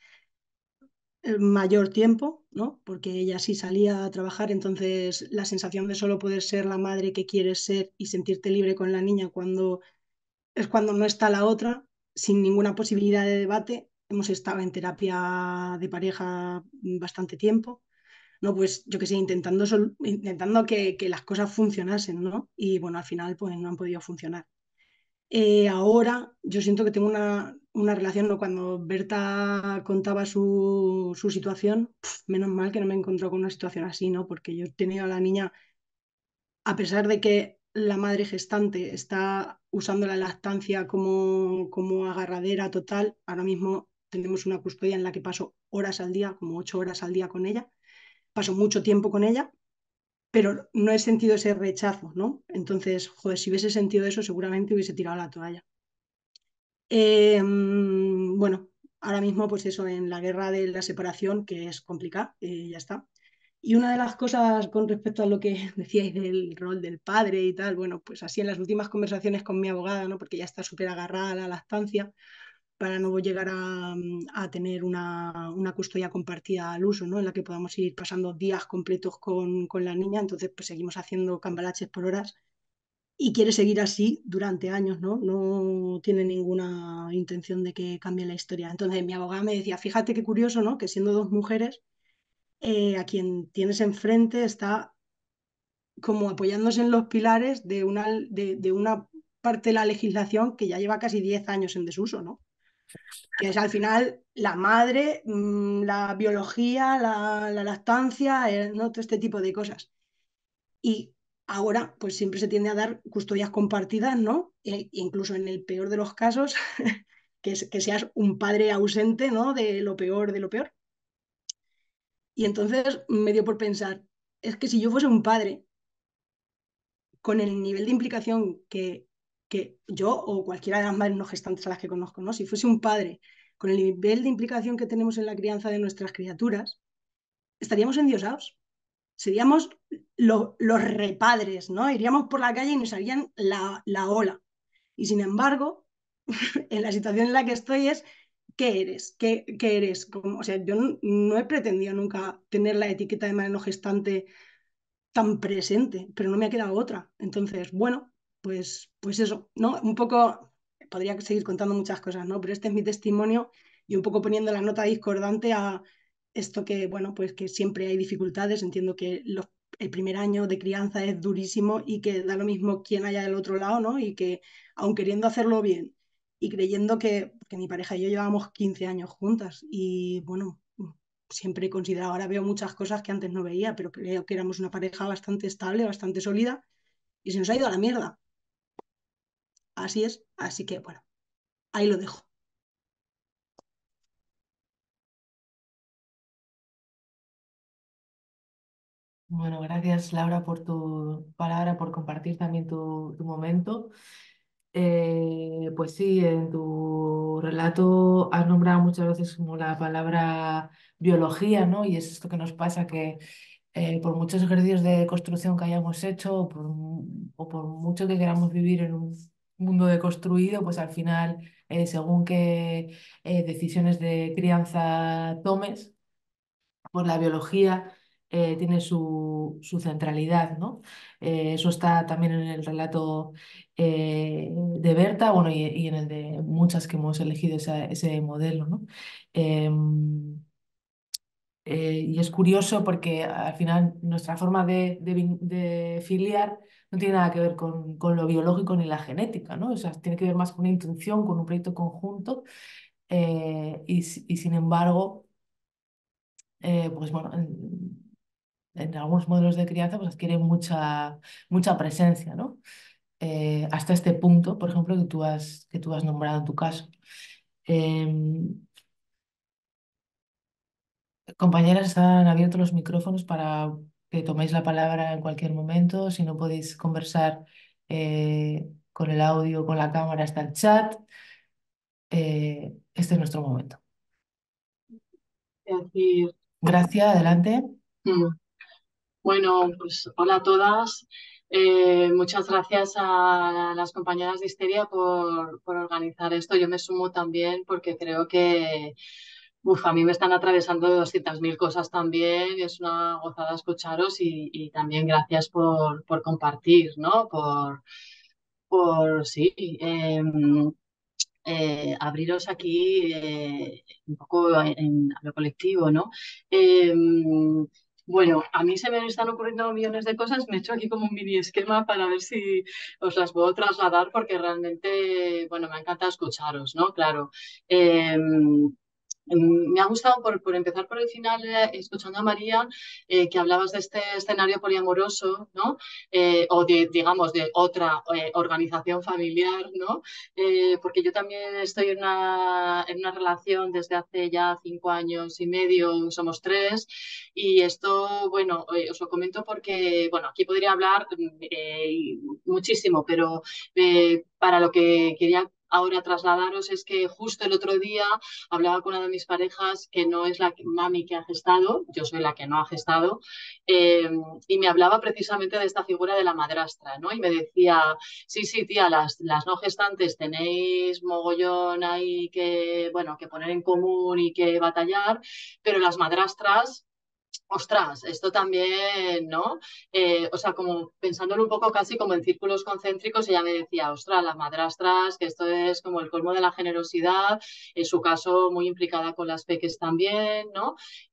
el mayor tiempo, ¿no? Porque ella sí salía a trabajar, entonces la sensación de solo poder ser la madre que quieres ser y sentirte libre con la niña cuando es cuando no está la otra, sin ninguna posibilidad de debate. Hemos estado en terapia de pareja bastante tiempo, ¿no? Pues yo qué sé, intentando, sol- intentando que, que las cosas funcionasen, ¿no? Y bueno, al final pues no han podido funcionar. Eh, ahora yo siento que tengo una, una relación, ¿no? Cuando Berta contaba su, su situación, pf, menos mal que no me he encontrado con una situación así, ¿no? Porque yo he tenido a la niña, a pesar de que la madre gestante está usando la lactancia como, como agarradera total, ahora mismo tenemos una custodia en la que paso horas al día, como ocho horas al día con ella, paso mucho tiempo con ella, pero no he sentido ese rechazo, ¿no? Entonces, joder, si hubiese sentido eso, seguramente hubiese tirado la toalla. Eh, bueno, ahora mismo, pues eso, en la guerra de la separación, que es complicada, eh, ya está. Y una de las cosas con respecto a lo que decíais del rol del padre y tal, bueno, pues así en las últimas conversaciones con mi abogada, ¿no? Porque ya está súper agarrada a la lactancia, para no llegar a, a tener una, una, custodia compartida al uso, ¿no? En la que podamos ir pasando días completos con, con la niña, entonces pues seguimos haciendo cambalaches por horas y quiere seguir así durante años, ¿no? No tiene ninguna intención de que cambie la historia. Entonces mi abogada me decía, fíjate qué curioso, ¿no? Que siendo dos mujeres, eh, a quien tienes enfrente está como apoyándose en los pilares de una, de, de una parte de la legislación que ya lleva casi diez años en desuso, ¿no? Que es al final la madre, mmm, la biología, la, la lactancia, eh, ¿no? Todo este tipo de cosas. Y ahora, pues siempre se tiende a dar custodias compartidas, ¿no? E incluso en el peor de los casos, que, es, que seas un padre ausente, ¿no? De lo peor, de lo peor. Y entonces me dio por pensar, es que si yo fuese un padre con el nivel de implicación que, que yo o cualquiera de las madres no gestantes a las que conozco, ¿no? Si fuese un padre con el nivel de implicación que tenemos en la crianza de nuestras criaturas, estaríamos endiosados. Seríamos lo, los repadres, ¿no? Iríamos por la calle y nos harían la, la ola. Y sin embargo, en la situación en la que estoy es, ¿qué eres? ¿Qué, qué eres? Como, o sea, yo no, no, he pretendido nunca tener la etiqueta de madre no gestante tan presente, pero no me ha quedado otra. Entonces, bueno, pues, pues eso, ¿no? Un poco, podría seguir contando muchas cosas, ¿no? Pero este es mi testimonio y un poco poniendo la nota discordante a esto que, bueno, pues que siempre hay dificultades. Entiendo que los, el primer año de crianza es durísimo y que da lo mismo quién haya del otro lado, ¿no? Y que aun queriendo hacerlo bien y creyendo que, que mi pareja y yo llevábamos quince años juntas y, bueno, siempre he considerado, ahora veo muchas cosas que antes no veía, pero creo que éramos una pareja bastante estable, bastante sólida, y se nos ha ido a la mierda. Así es, así que bueno, ahí lo dejo. Bueno, gracias Laura por tu palabra, por compartir también tu, tu momento. Eh, pues sí, en tu relato has nombrado muchas veces como la palabra biología, ¿no? Y es esto que nos pasa que eh, por muchos ejercicios de construcción que hayamos hecho o por, o por mucho que queramos vivir en un mundo deconstruido, pues al final, eh, según qué eh, decisiones de crianza tomes, pues la biología eh, tiene su, su centralidad, ¿no? Eh, eso está también en el relato eh, de Berta, bueno, y, y en el de muchas que hemos elegido esa- ese modelo, ¿no? Em, eh, y es curioso porque al final nuestra forma de, de vin- de filiar no tiene nada que ver con, con lo biológico ni la genética, ¿no? O sea, tiene que ver más con una intención, con un proyecto conjunto, eh, y, si- y sin embargo, eh, pues bueno, en, en algunos modelos de crianza pues adquiere mucha, mucha presencia, ¿no? Eh, hasta este punto, por ejemplo, que tú has, que tú has nombrado en tu caso. Em, Compañeras, están abiertos los micrófonos para que toméis la palabra en cualquier momento. Si no podéis conversar eh, con el audio, con la cámara, está el chat. Eh, este es nuestro momento. Es decir, Gracias, adelante. mm, bueno, pues hola a todas. Eh, muchas gracias a las compañeras de Histeria por, por organizar esto. Yo me sumo también porque creo que uf, a mí me están atravesando doscientas mil cosas también. Y es una gozada escucharos y, y también gracias por, por compartir, ¿no? Por, por sí, em, eh, abriros aquí eh, un poco en, en- a lo colectivo, ¿no? Eh, bueno, a mí se me están ocurriendo millones de cosas, me he hecho aquí como un mini esquema para ver si os las puedo trasladar porque realmente, bueno, me encanta escucharos, ¿no? Claro. Eh, Mm, Me ha gustado, por, por empezar por el final, eh, escuchando a María, eh, que hablabas de este escenario poliamoroso, ¿no? Eh, o de, digamos, de otra eh, organización familiar, ¿no? Eh, porque yo también estoy en una, en una relación desde hace ya cinco años y medio, somos tres, y esto, bueno, eh, os lo comento porque, bueno, aquí podría hablar mm, eh, muchísimo, pero eh, para lo que quería ahora trasladaros es que justo el otro día hablaba con una de mis parejas que no es la mami que ha gestado, yo soy la que no ha gestado, eh, y me hablaba precisamente de esta figura de la madrastra, ¿no? Y me decía, sí, sí, tía, las, las no gestantes tenéis mogollón ahí que, bueno, que poner en común y que batallar, pero las madrastras ostras, esto también, ¿no? Eh, o sea, como pensándolo un poco casi como en círculos concéntricos, ella me decía, ostras, las madrastras, que esto es como el colmo de la generosidad, en su caso muy implicada con las peques también, ¿no?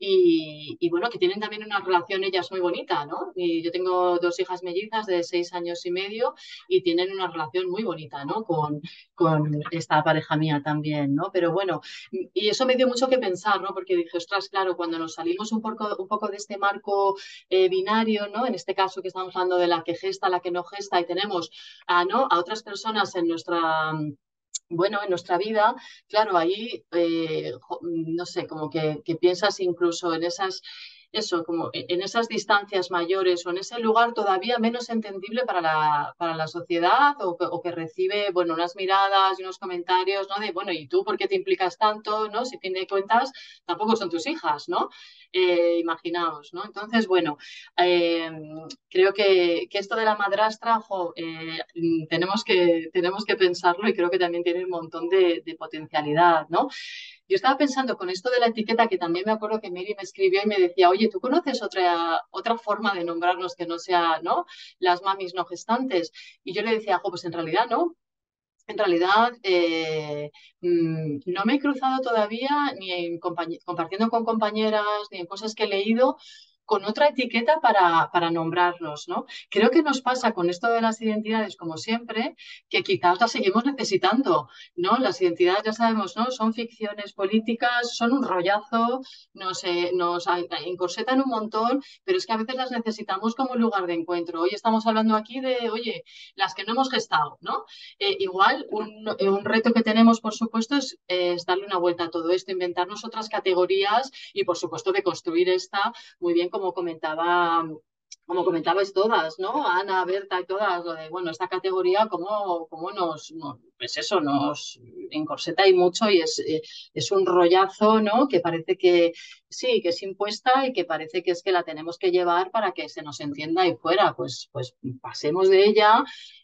Y, y bueno, que tienen también una relación ellas muy bonita, ¿no? Y yo tengo dos hijas mellizas de seis años y medio y tienen una relación muy bonita, ¿no? Con, con esta pareja mía también, ¿no? Pero bueno, y eso me dio mucho que pensar, ¿no? Porque dije, ostras, claro, cuando nos salimos un poco, un poco de este marco eh, binario, ¿no? En este caso que estamos hablando de la que gesta, la que no gesta, y tenemos a, ¿no? a otras personas en nuestra bueno, en nuestra vida, claro, ahí, eh, no sé, como que, que, piensas incluso en esas, eso, como en esas distancias mayores o en ese lugar todavía menos entendible para la, para la sociedad o que, o que recibe, bueno, unas miradas y unos comentarios, ¿no? De, bueno, ¿y tú por qué te implicas tanto, ¿no? Si a fin de cuentas tampoco son tus hijas, ¿no? Eh, imaginaos, ¿no? Entonces, bueno, eh, creo que, que, esto de la madrastra, jo, eh, tenemos, que, tenemos que pensarlo y creo que también tiene un montón de, de potencialidad, ¿no? Yo estaba pensando con esto de la etiqueta, que también me acuerdo que Mary me escribió y me decía, oye, ¿tú conoces otra, otra forma de nombrarnos que no sea, ¿no? Las mamis no gestantes? Y yo le decía, jo, pues en realidad no. En realidad, eh, mmm, no me he cruzado todavía ni en compartiendo con compañeras ni en cosas que he leído con otra etiqueta para, para nombrarnos, ¿no? Creo que nos pasa con esto de las identidades, como siempre, que quizás las seguimos necesitando, ¿no? Las identidades, ya sabemos, ¿no? Son ficciones políticas, son un rollazo, nos, eh, nos encorsetan un montón, pero es que a veces las necesitamos como lugar de encuentro. Hoy estamos hablando aquí de, oye, las que no hemos gestado, ¿no? Eh, igual, un, eh, un, reto que tenemos, por supuesto, es, eh, es darle una vuelta a todo esto, inventarnos otras categorías y, por supuesto, de construir esta muy bien, como comentaba. Como comentabais todas, ¿no? Ana, Berta y todas, lo de, bueno, esta categoría, cómo, cómo nos, no, pues eso, nos encorseta y mucho y es, eh, es un rollazo, ¿no? Que parece que sí, que es impuesta y que parece que es que la tenemos que llevar para que se nos entienda ahí fuera. Pues, pues pasemos de ella,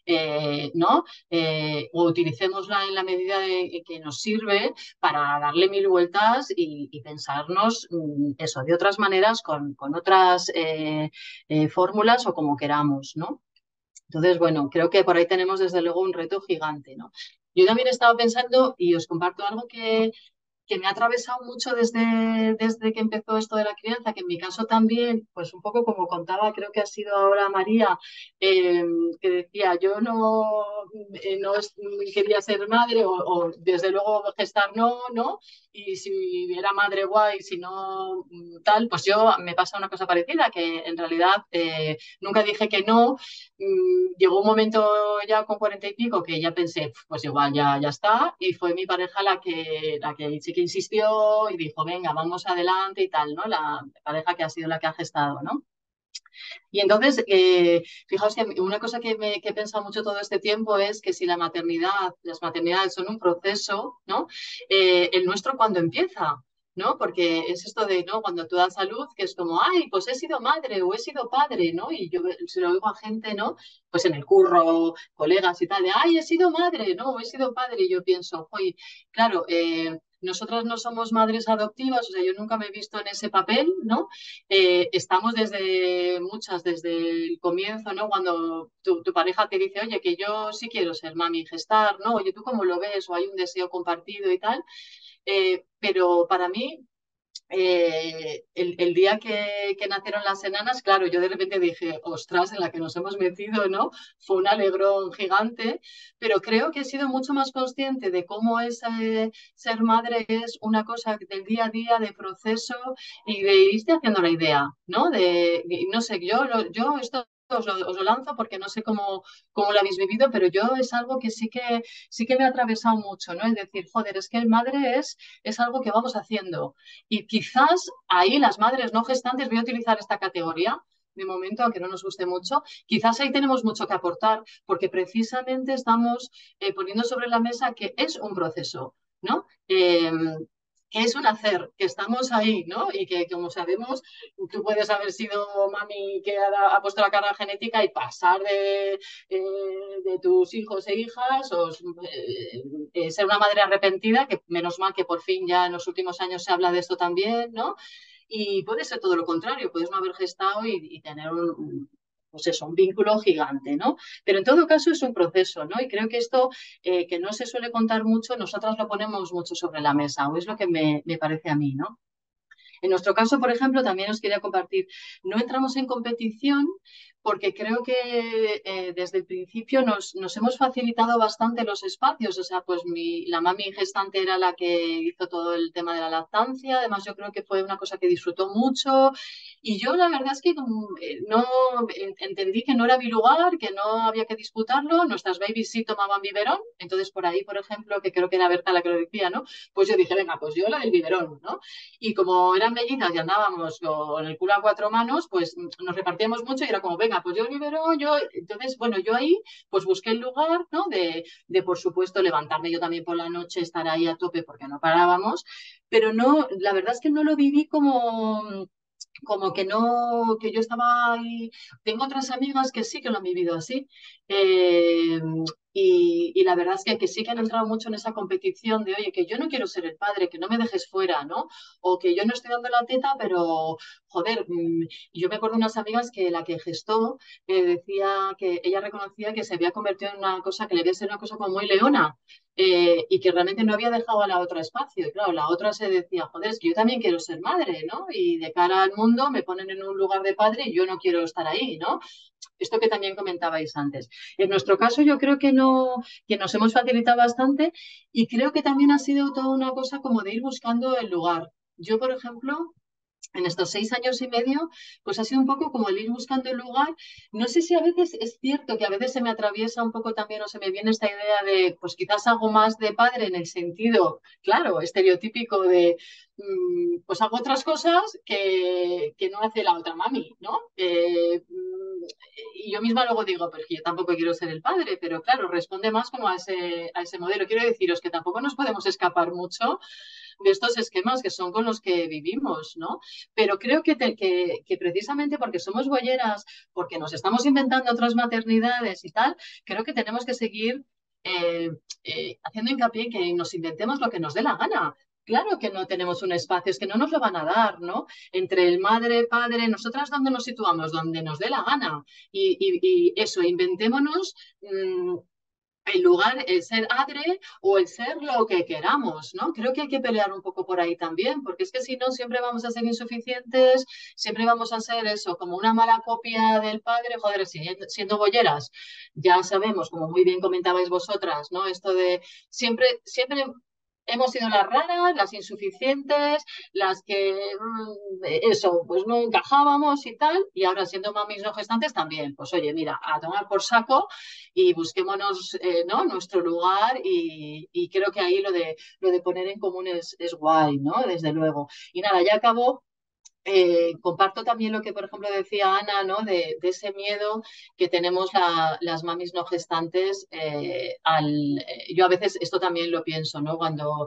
eh, ¿no? Eh, o utilicémosla en la medida de que nos sirve para darle mil vueltas y, y pensarnos mm, eso de otras maneras, con, con otras eh, eh, fórmulas o como queramos, ¿no? Entonces, bueno, creo que por ahí tenemos desde luego un reto gigante, ¿no? Yo también he estado pensando, y os comparto algo que, que me ha atravesado mucho desde, desde que empezó esto de la crianza, que en mi caso también, pues un poco como contaba, creo que ha sido ahora María, eh, que decía, yo no, eh, no es, quería ser madre o, o, desde luego gestar no, ¿no? Y si era madre guay, si no tal, pues yo me pasa una cosa parecida, que en realidad eh, nunca dije que no. Mm, llegó un momento ya con cuarenta y pico que ya pensé, pues igual ya, ya está, y fue mi pareja la que, la que sí que insistió y dijo, venga, vamos adelante y tal, ¿no? La pareja que ha sido la que ha gestado, ¿no? Y entonces, eh, fijaos que una cosa que, me, que he pensado mucho todo este tiempo es que si la maternidad, las maternidades son un proceso, ¿no? Eh, el nuestro, ¿cuándo empieza? ¿no? Porque es esto de, ¿no? Cuando tú das a luz, que es como, ay, pues he sido madre o he sido padre, ¿no? Y yo se lo oigo a gente, ¿no? Pues en el curro, colegas y tal, de, ay, he sido madre, ¿no? O he sido padre. Y yo pienso, oye, claro, eh, nosotras no somos madres adoptivas, o sea, yo nunca me he visto en ese papel, ¿no? Eh, estamos desde muchas, desde el comienzo, ¿no? Cuando tu, tu pareja te dice, oye, que yo sí quiero ser mami y gestar, ¿no? Oye, ¿tú cómo lo ves? O hay un deseo compartido y tal. Eh, pero para mí, eh, el, el, día que, que, nacieron las enanas, claro, yo de repente dije, ostras, en la que nos hemos metido, ¿no? Fue un alegrón gigante, pero creo que he sido mucho más consciente de cómo es eh, ser madre es una cosa del día a día, de proceso y de irte haciendo la idea, ¿no? De, no sé, yo, yo esto os lo, os lo lanzo porque no sé cómo, cómo lo habéis vivido, pero yo es algo que sí que sí que me ha atravesado mucho, ¿no? Es decir, joder, es que el madre es, es algo que vamos haciendo. Y quizás ahí las madres no gestantes, voy a utilizar esta categoría de momento, aunque no nos guste mucho, quizás ahí tenemos mucho que aportar, porque precisamente estamos eh, poniendo sobre la mesa que es un proceso, ¿no? Eh, que es un hacer, que estamos ahí, ¿no? Y que, como sabemos, tú puedes haber sido mami que ha, ha puesto la carga genética y pasar de, eh, de tus hijos e hijas, o eh, eh, ser una madre arrepentida, que menos mal que por fin ya en los últimos años se habla de esto también, ¿no? Y puede ser todo lo contrario, puedes no haber gestado y, y tener un, un pues eso, un vínculo gigante, ¿no? Pero en todo caso es un proceso, ¿no? Y creo que esto, eh, que no se suele contar mucho, nosotras lo ponemos mucho sobre la mesa, o es lo que me, me parece a mí, ¿no? En nuestro caso, por ejemplo, también os quería compartir, no entramos en competición porque creo que eh, desde el principio nos, nos, hemos facilitado bastante los espacios. O sea, pues mi, la mami gestante era la que hizo todo el tema de la lactancia. Además, yo creo que fue una cosa que disfrutó mucho. Y yo la verdad es que no entendí que no era mi lugar, que no había que disputarlo. Nuestras babies sí tomaban biberón. Entonces, por ahí, por ejemplo, que creo que era Berta la que lo decía, ¿no? Pues yo dije, venga, pues yo la del biberón, ¿no? Y como eran mellizas y andábamos con el culo a cuatro manos, pues nos repartíamos mucho y era como, venga, pues yo libero, yo... Entonces, bueno, yo ahí pues busqué el lugar, ¿no? De, de, por supuesto, levantarme yo también por la noche, estar ahí a tope porque no parábamos, pero no, la verdad es que no lo viví como... como que no, que yo estaba ahí. Tengo otras amigas que sí que lo han vivido así. Eh, y, y, la verdad es que, que sí que han entrado mucho en esa competición de, oye, que yo no quiero ser el padre, que no me dejes fuera, ¿no? O que yo no estoy dando la teta, pero, joder, mmm, yo me acuerdo de unas amigas que la que gestó eh, decía que ella reconocía que se había convertido en una cosa, que le había sido una cosa como muy leona. Eh, y que realmente no había dejado a la otra espacio. Y claro, la otra se decía, joder, es que yo también quiero ser madre, ¿no? Y de cara al mundo me ponen en un lugar de padre y yo no quiero estar ahí, ¿no? Esto que también comentabais antes. En nuestro caso yo creo que, no, que nos hemos facilitado bastante y creo que también ha sido toda una cosa como de ir buscando el lugar. Yo, por ejemplo, en estos seis años y medio, pues ha sido un poco como el ir buscando el lugar. No sé si a veces es cierto que a veces se me atraviesa un poco también o se me viene esta idea de, pues quizás algo más de padre en el sentido, claro, estereotípico de, mmm, pues hago otras cosas que, que no hace la otra mami, ¿no? Eh, y yo misma luego digo, pues que yo tampoco quiero ser el padre, pero claro, responde más como a ese, a ese modelo. Quiero deciros que tampoco nos podemos escapar mucho de estos esquemas que son con los que vivimos, ¿no? Pero creo que, te, que, que precisamente porque somos bolleras, porque nos estamos inventando otras maternidades y tal, creo que tenemos que seguir eh, eh, haciendo hincapié en que nos inventemos lo que nos dé la gana. Claro que no tenemos un espacio, es que no nos lo van a dar, ¿no? Entre el madre, padre, nosotras dónde nos situamos, donde nos dé la gana. Y, y, y eso, inventémonos mmm, el lugar, el ser adre o el ser lo que queramos, ¿no? Creo que hay que pelear un poco por ahí también, porque es que si no, siempre vamos a ser insuficientes, siempre vamos a ser eso, como una mala copia del padre, joder, siendo bolleras, ya sabemos, como muy bien comentabais vosotras, ¿no? Esto de siempre, siempre hemos sido las raras, las insuficientes, las que, eso, pues no encajábamos y tal, y ahora siendo mamis no gestantes también, pues oye, mira, a tomar por saco y busquémonos eh, ¿no? nuestro lugar y, y creo que ahí lo de, lo de poner en común es, es guay, ¿no? Desde luego. Y nada, ya acabó. Eh, comparto también lo que, por ejemplo, decía Ana, ¿no? De, de ese miedo que tenemos la, las mamis no gestantes. Eh, al, eh, yo a veces esto también lo pienso, ¿no? Cuando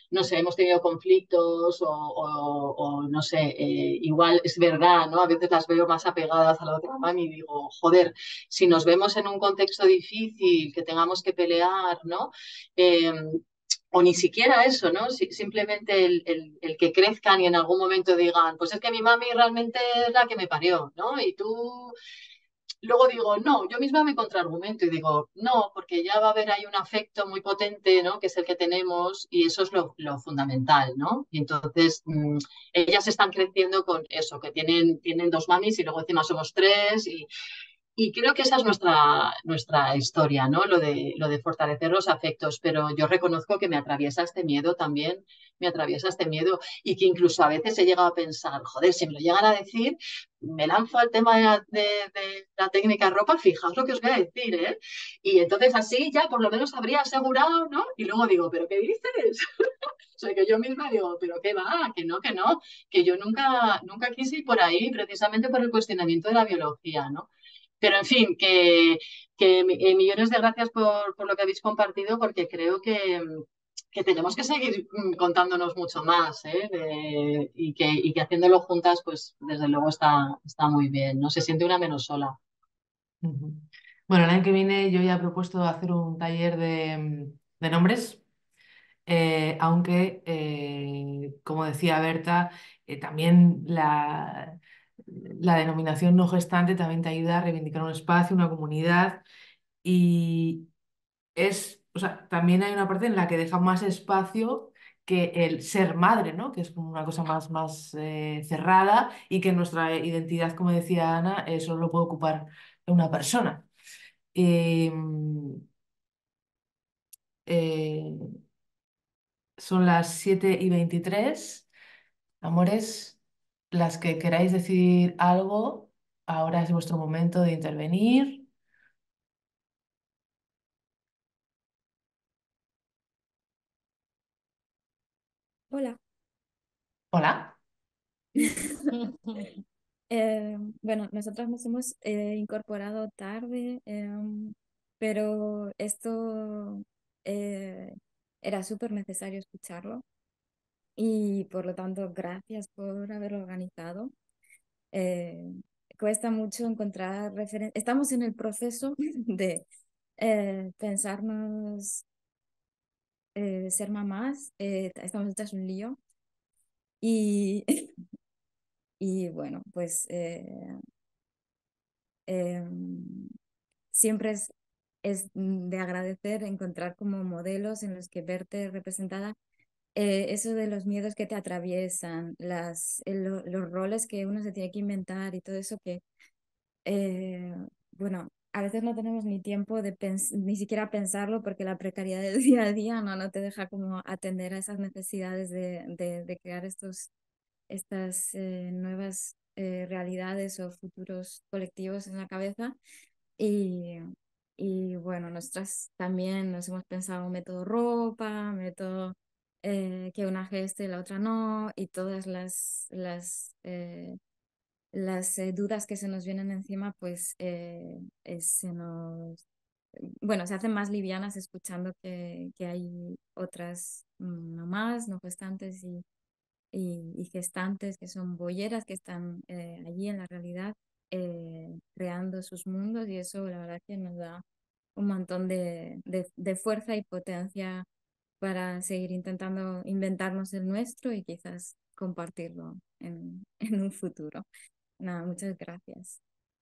no sé, hemos tenido conflictos o, o- o, no sé, eh, igual es verdad, ¿no? A veces las veo más apegadas a la otra mami y digo, joder, si nos vemos en un contexto difícil, que tengamos que pelear, ¿no? Eh, o ni siquiera eso, ¿no? Si- simplemente el, el- el que crezcan y en algún momento digan, pues es que mi mami realmente es la que me parió, ¿no? Y tú luego digo, no, yo misma me contraargumento y digo, no, porque ya va a haber ahí un afecto muy potente, ¿no? Que es el que tenemos y eso es lo, lo fundamental, ¿no? Y entonces mm, ellas están creciendo con eso, que tienen, tienen dos mamis y luego encima somos tres y, y creo que esa es nuestra, nuestra historia, ¿no? Lo de, lo de fortalecer los afectos, pero yo reconozco que me atraviesa este miedo también, me atraviesa este miedo y que incluso a veces he llegado a pensar, joder, si me lo llegan a decir, me lanzo al tema de la, de, de la técnica ropa, fijaos lo que os voy a decir, ¿eh? Y entonces así ya por lo menos habría asegurado, ¿no? Y luego digo, ¿pero qué dices? O sea, que yo misma digo, pero qué va, que no, que no, que yo nunca, nunca quise ir por ahí precisamente por el cuestionamiento de la biología, ¿no? Pero en fin, que, que eh, millones de gracias por, por lo que habéis compartido, porque creo que, que tenemos que seguir mm, contándonos mucho más, ¿eh? De- y, que, y que haciéndolo juntas, pues desde luego está, está muy bien. No se siente una menos sola. Ujú. Bueno, el año que viene yo ya he propuesto hacer un taller de, mm, de nombres, eh, aunque, eh, como decía Berta, eh, también la, la denominación no gestante también te ayuda a reivindicar un espacio, una comunidad y es, o sea, también hay una parte en la que deja más espacio que el ser madre, ¿no? Que es como una cosa más, más eh, cerrada y que nuestra identidad, como decía Ana, eh, solo lo puede ocupar una persona. Eh, eh, Son las siete y veintitrés. Amores, las que queráis decir algo, ahora es vuestro momento de intervenir. Hola. Hola. Eh, bueno, nosotras nos hemos eh, incorporado tarde, em, pero esto eh, era súper necesario escucharlo y por lo tanto gracias por haberlo organizado. Eh, Cuesta mucho encontrar referencias. Estamos en el proceso de eh, pensarnos eh, ser mamás, eh, estamos hechas un lío y, y bueno, pues... eh, em, siempre es, es de agradecer encontrar como modelos en los que verte representada, eh, eso de los miedos que te atraviesan, las, el- lo- los roles que uno se tiene que inventar y todo eso que, eh, bueno, a veces no tenemos ni tiempo de pens- ni siquiera pensarlo porque la precariedad del día a día no, no te deja como atender a esas necesidades de, de, de crear estos, estas eh, nuevas eh, realidades o futuros colectivos en la cabeza. Y, y bueno, nosotras también nos hemos pensado un método ropa, método eh, que una geste y la otra no, y todas las, las, eh, las eh, dudas que se nos vienen encima, pues eh, eh, se nos, bueno, se hacen más livianas escuchando que, que hay otras mm, mamás no gestantes y, y, y gestantes que son boyeras, que están eh, allí en la realidad eh, creando sus mundos y eso la verdad que nos da un montón de, de, de fuerza y potencia para seguir intentando inventarnos el nuestro y quizás compartirlo en, en un futuro. Nada, muchas gracias.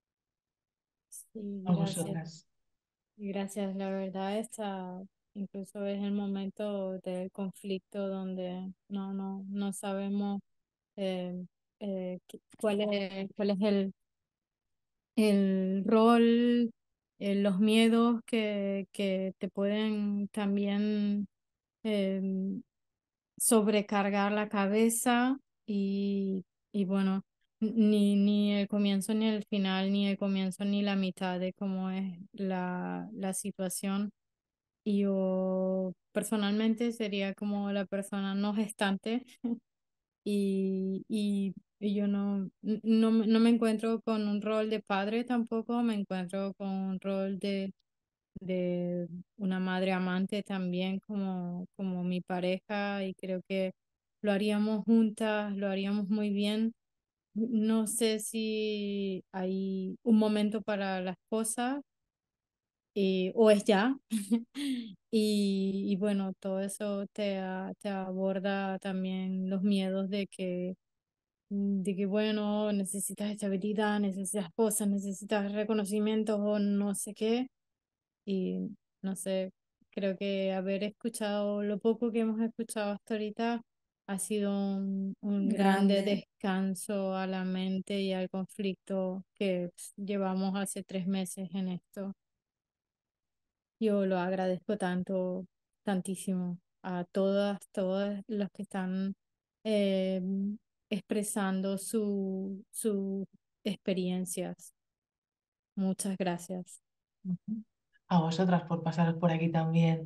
Sí, A gracias. vosotras. Gracias. La verdad está, incluso es el momento del conflicto donde no, no, no sabemos eh, eh, qué- cuál es, cuál es el, el rol, eh, los miedos que, que te pueden también em, sobrecargar la cabeza y, y bueno, ni, ni el comienzo ni el final, ni el comienzo ni la mitad de cómo es la, la situación. Y yo personalmente sería como la persona no gestante y, y, y yo no, no, me- no me encuentro con un rol de padre tampoco, me encuentro con un rol de de una madre amante también como, como mi pareja y creo que lo haríamos juntas, lo haríamos muy bien. No sé si hay un momento para las cosas eh, o es ya. Y, y bueno, todo eso te, a- te aborda también los miedos de que, de que, bueno, necesitas estabilidad, necesitas cosas, necesitas reconocimiento o no sé qué. Y no sé, creo que haber escuchado lo poco que hemos escuchado hasta ahorita ha sido un, un grande Grande. descanso a la mente y al conflicto que pues, llevamos hace tres meses en esto. Yo lo agradezco tanto, tantísimo a todas, todas los que están eh, expresando su, sus experiencias. Muchas gracias. Ujú. A vosotras por pasaros por aquí también.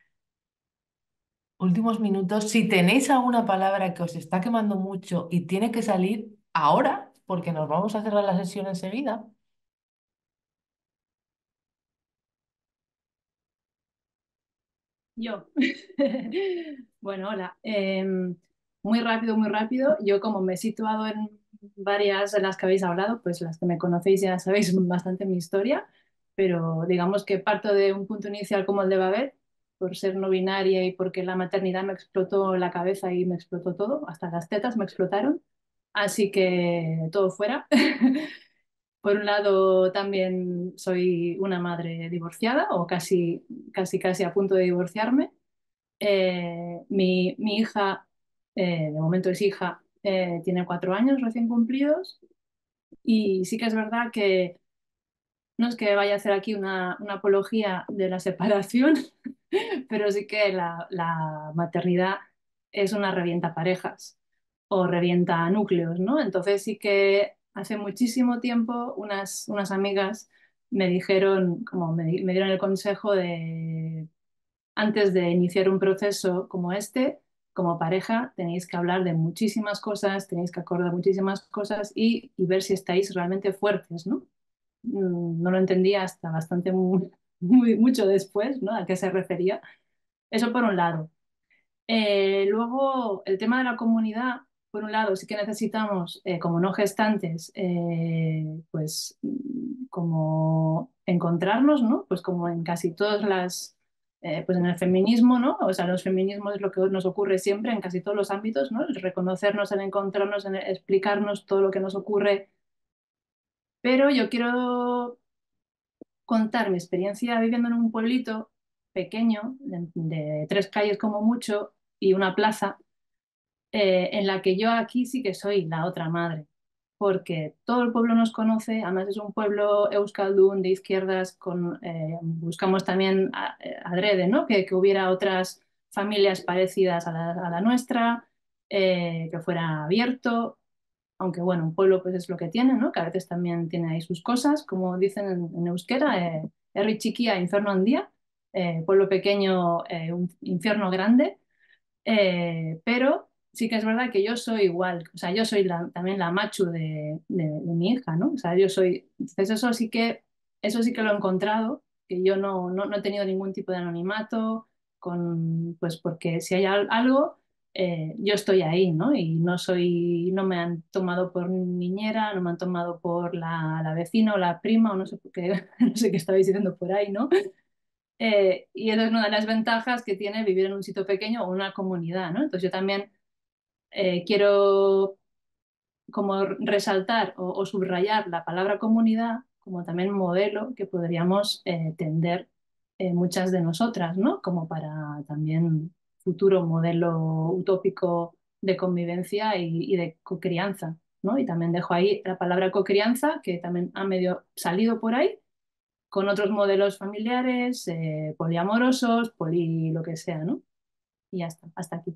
Últimos minutos. Si tenéis alguna palabra que os está quemando mucho y tiene que salir ahora, porque nos vamos a cerrar la sesión enseguida. Yo. Bueno, hola. Em, muy rápido, muy rápido. Yo como me he situado en varias de las que habéis hablado, pues las que me conocéis ya sabéis bastante mi historia, pero digamos que parto de un punto inicial como el de Babette, por ser no binaria y porque la maternidad me explotó la cabeza y me explotó todo, hasta las tetas me explotaron. Así que todo fuera. Por un lado, también soy una madre divorciada o casi, casi, casi a punto de divorciarme. Eh, mi, mi hija, eh, de momento es hija, eh, tiene cuatro años recién cumplidos y sí que es verdad que no es que vaya a hacer aquí una, una apología de la separación, pero sí que la, la maternidad es una revienta parejas o revienta núcleos, ¿no? Entonces sí que hace muchísimo tiempo unas, unas amigas me dijeron, como me, di- me dieron el consejo de antes de iniciar un proceso como este, como pareja, tenéis que hablar de muchísimas cosas, tenéis que acordar muchísimas cosas y, y ver si estáis realmente fuertes, ¿no? Mm, No lo entendía hasta bastante muy, muy- mucho después, ¿no? ¿A qué se refería? Eso por un lado. Eh, luego, el tema de la comunidad, por un lado, sí que necesitamos, eh, como no gestantes, eh, pues mm, como encontrarnos, ¿no? Pues como en casi todas las, eh, pues en el feminismo, ¿no? O sea, los feminismos es lo que nos ocurre siempre en casi todos los ámbitos, ¿no? El reconocernos, el encontrarnos, el explicarnos todo lo que nos ocurre. Pero yo quiero contar mi experiencia viviendo en un pueblito pequeño, de, de tres calles como mucho, y una plaza eh, en la que yo aquí sí que soy la otra madre, porque todo el pueblo nos conoce, además es un pueblo euskaldun de izquierdas, con, eh, buscamos también a- eh, adrede, ¿no? Que, que hubiera otras familias parecidas a la, a la nuestra, eh, que fuera abierto, aunque bueno, un pueblo pues es lo que tiene, ¿no? Que a veces también tiene ahí sus cosas, como dicen en, en euskera, eh, herri txikia, infierno handia, eh, pueblo pequeño, eh, un infierno grande. Eh, pero sí que es verdad que yo soy igual, o sea, yo soy la- también la machu de, de- de mi hija, ¿no? O sea, yo soy, entonces eso sí que, eso sí que lo he encontrado, que yo no, no, no he tenido ningún tipo de anonimato, con, pues porque si hay al- algo, eh, yo estoy ahí, ¿no? Y no soy, no me han tomado por niñera, no me han tomado por la, la vecina o la prima, o no sé por qué, no sé qué estabais diciendo por ahí, ¿no? Eh, y eso es una de las ventajas que tiene vivir en un sitio pequeño o una comunidad, ¿no? Entonces yo también eh, quiero como resaltar o, o subrayar la palabra comunidad como también modelo que podríamos eh, tender eh, muchas de nosotras, ¿no? Como para también futuro modelo utópico de convivencia y, y de cocrianza, ¿no? Y también dejo ahí la palabra cocrianza, que también ha medio salido por ahí, con otros modelos familiares, eh, poliamorosos, poli lo que sea, ¿no? Y ya está, hasta aquí.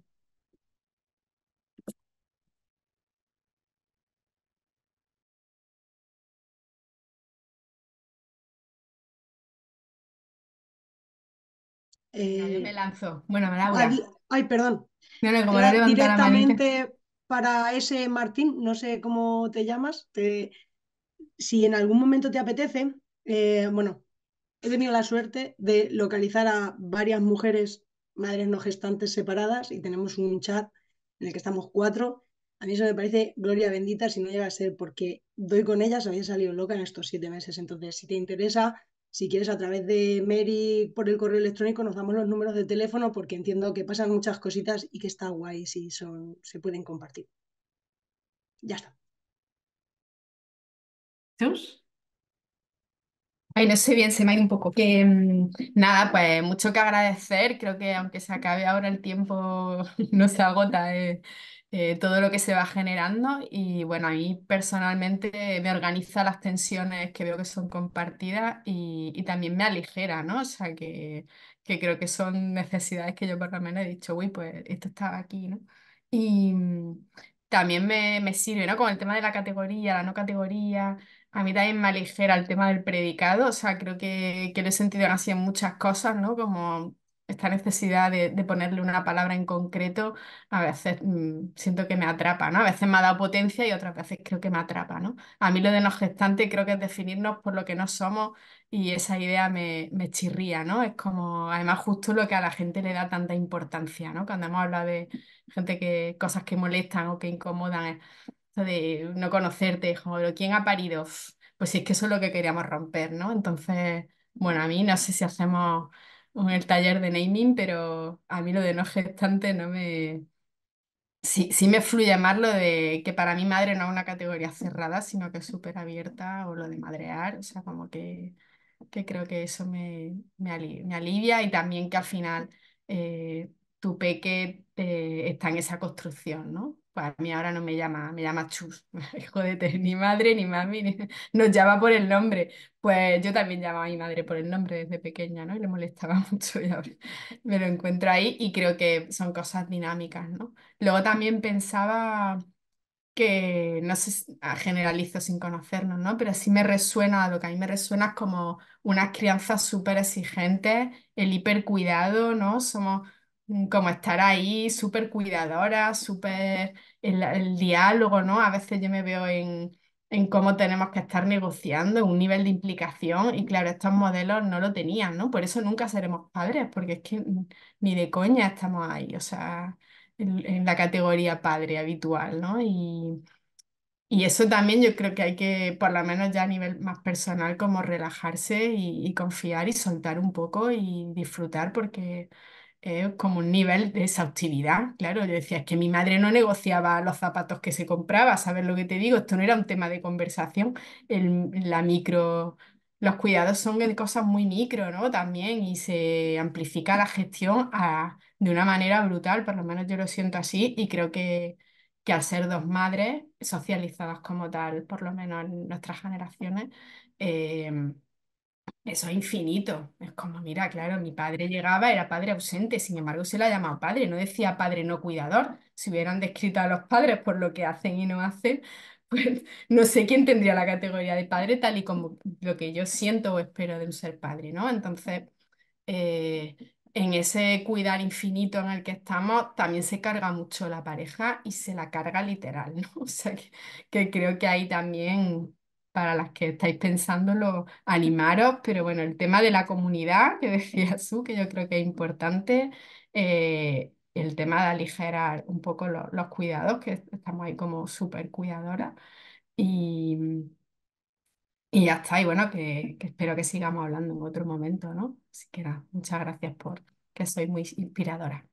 Venga, yo Eh, me lanzo. Bueno, adi- Laura. ay, perdón. No, no, como no Era levanta la manita. directamente para ese Martín, no sé cómo te llamas. Te- si en algún momento te apetece, eh, bueno, he tenido la suerte de localizar a varias mujeres, madres no gestantes separadas, y tenemos un chat en el que estamos cuatro. A mí eso me parece gloria bendita si no llega a ser, porque doy con ellas, había salido loca en estos siete meses. Entonces, si te interesa, si quieres, a través de Mary por el correo electrónico nos damos los números de teléfono, porque entiendo que pasan muchas cositas y que está guay si son, se pueden compartir. Ya está. ¿Chus? Ay, no sé bien, se me ha ido un poco. Que mm, nada, pues mucho que agradecer. Creo que aunque se acabe ahora el tiempo, no se agota eh, eh, todo lo que se va generando. Y bueno, a mí personalmente me organiza las tensiones que veo que son compartidas y, y también me aligera, ¿no? O sea, que, que creo que son necesidades que yo por lo menos he dicho, uy, pues esto estaba aquí, ¿no? Y mm, también me, me sirve, ¿no? Con el tema de la categoría, la no categoría. A mí también me aligera el tema del predicado, o sea, creo que, que lo he sentido así en muchas cosas, ¿no? Como esta necesidad de, de ponerle una palabra en concreto, a veces mm, siento que me atrapa, ¿no? A veces me ha dado potencia y otras veces creo que me atrapa, ¿no? A mí lo de no gestante creo que es definirnos por lo que no somos y esa idea me, me chirría, ¿no? Es como, además, justo lo que a la gente le da tanta importancia, ¿no? Cuando hemos hablado de gente que, cosas que molestan o que incomodan, esto de no conocerte, como, "¿Pero quién ha parido?". Uf, pues sí, es que eso es lo que queríamos romper, ¿no? Entonces, bueno, a mí no sé si hacemos un- el taller de naming, pero a mí lo de no gestante no me... Sí, sí me fluye más lo de que para mí madre no es una categoría cerrada, sino que es súper abierta, o lo de madrear, o sea, como que que creo que eso me, me, ali- me alivia y también que al final eh, tu peque eh, está en esa construcción, ¿no? Pues a mí ahora no me llama, me llama Chus, jódete, ni madre ni mami, ni- nos llama por el nombre. Pues yo también llamaba a mi madre por el nombre desde pequeña, ¿no? Y le molestaba mucho y ahora me lo encuentro ahí y creo que son cosas dinámicas, ¿no? Luego también pensaba que no sé, si- ah, generalizo sin conocernos, ¿no? Pero sí me resuena, lo que a mí me resuena es como unas crianzas súper exigentes, el hipercuidado, ¿no? Somos mm, como estar ahí, súper cuidadoras, súper el, el diálogo, ¿no? A veces yo me veo en, en cómo tenemos que estar negociando, un nivel de implicación, y claro, estos modelos no lo tenían, ¿no? Por eso nunca seremos padres, porque es que mm, ni de coña estamos ahí, o sea en, en la categoría padre habitual, ¿no? Y, y eso también yo creo que hay que, por lo menos ya a nivel más personal, como relajarse y, y confiar y soltar un poco y disfrutar porque es como un nivel de exhaustividad. Claro, yo decía, es que mi madre no negociaba los zapatos que se compraba, ¿sabes lo que te digo? Esto no era un tema de conversación, el, la micro... Los cuidados son de cosas muy micro, ¿no? También, y se amplifica la gestión a- de una manera brutal, por lo menos yo lo siento así, y creo que, que al ser dos madres socializadas como tal, por lo menos en nuestras generaciones, eh, eso es infinito. Es como, mira, claro, mi padre llegaba, era padre ausente, sin embargo se le ha llamado padre, no decía padre no cuidador. Si hubieran descrito a los padres por lo que hacen y no hacen, pues no sé quién tendría la categoría de padre tal y como lo que yo siento o espero de un ser padre, ¿no? Entonces eh, en ese cuidar infinito en el que estamos, también se carga mucho la pareja y se la carga literal, ¿no? O sea que, que creo que ahí también, para las que estáis pensándolo, animaros, pero bueno, el tema de la comunidad, que decías tú, que yo creo que es importante, eh, el tema de aligerar un poco lo- los cuidados, que estamos ahí como súper cuidadoras. Y, y ya está, y bueno, que, que espero que sigamos hablando en otro momento, ¿no? Así que nada, muchas gracias por que sois muy inspiradora.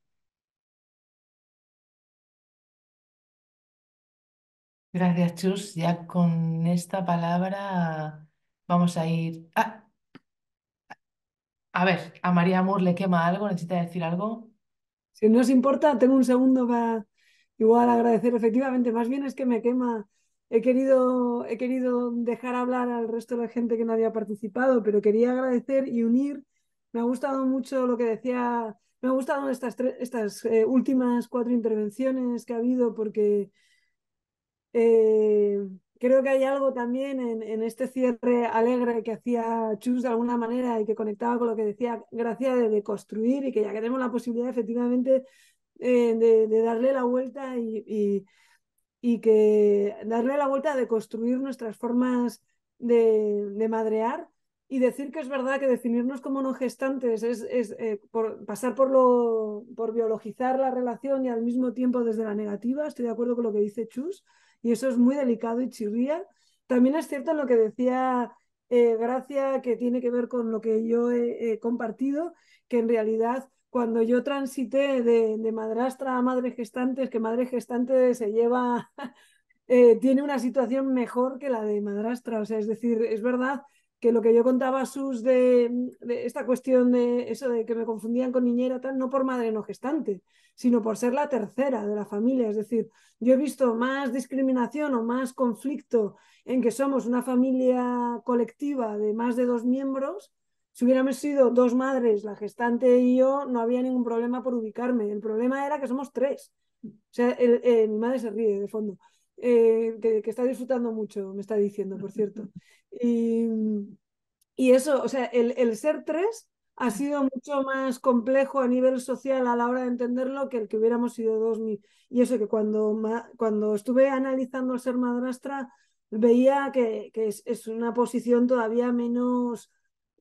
Gracias, Chus. Ya con esta palabra vamos a ir. Ah, a ver, a María Moore le quema algo, necesita decir algo. Si no os importa, tengo un segundo para igual agradecer. Efectivamente, más bien es que me quema. He querido, he querido dejar hablar al resto de la gente que no había participado, pero quería agradecer y unir. Me ha gustado mucho lo que decía, me ha gustado estas, tres, estas eh, últimas cuatro intervenciones que ha habido, porque eh, creo que hay algo también en, en, este cierre alegre que hacía Chus de alguna manera y que conectaba con lo que decía Gracia de, de construir, y que ya que tenemos la posibilidad efectivamente eh, de, de, darle la vuelta y, y, y, que darle la vuelta de construir nuestras formas de, de madrear y decir que es verdad que definirnos como no gestantes es, es eh, por, pasar por, lo, por biologizar la relación y al mismo tiempo desde la negativa. Estoy de acuerdo con lo que dice Chus, y eso es muy delicado y chirría. También es cierto en lo que decía eh, Gracia, que tiene que ver con lo que yo he, he compartido, que en realidad cuando yo transité de, de madrastra a madre gestante, es que madre gestante se lleva, eh, tiene una situación mejor que la de madrastra. O sea, es decir, es verdad que lo que yo contaba a Sus de, de esta cuestión de eso de que me confundían con niñera, tal, no por madre no gestante, sino por ser la tercera de la familia. Es decir, yo he visto más discriminación o más conflicto en que somos una familia colectiva de más de dos miembros. Si hubiéramos sido dos madres, la gestante y yo, no había ningún problema por ubicarme. El problema era que somos tres. O sea, el, eh, mi madre se ríe de fondo, eh, que, que está disfrutando mucho, me está diciendo, por cierto. Y, y eso, o sea, el, el ser tres ha sido mucho más complejo a nivel social a la hora de entenderlo que el que hubiéramos sido dos. Y eso que cuando, cuando estuve analizando el ser madrastra, veía que, que es, es, una posición todavía menos,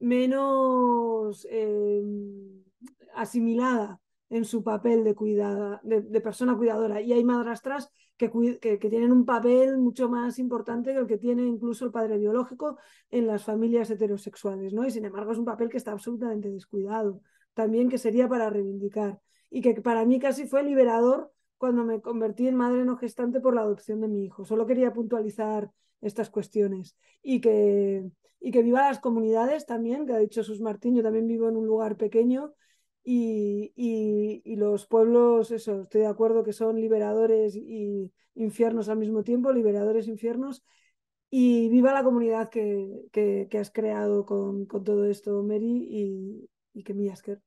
menos eh, asimilada en su papel de, cuidada, de, de persona cuidadora. Y hay madrastras que, que, que, tienen un papel mucho más importante que el que tiene incluso el padre biológico en las familias heterosexuales, ¿no? Y sin embargo es un papel que está absolutamente descuidado, también que sería para reivindicar. Y que para mí casi fue liberador cuando me convertí en madre no gestante por la adopción de mi hijo. Solo quería puntualizar estas cuestiones. Y que, y que viva las comunidades también, que ha dicho Sus Martín, yo también vivo en un lugar pequeño. Y, y, y, los pueblos, eso, estoy de acuerdo que son liberadores y infiernos al mismo tiempo, liberadores infiernos, y viva la comunidad que, que, que has creado con, con, todo esto, Mary, y, y que mi Asker.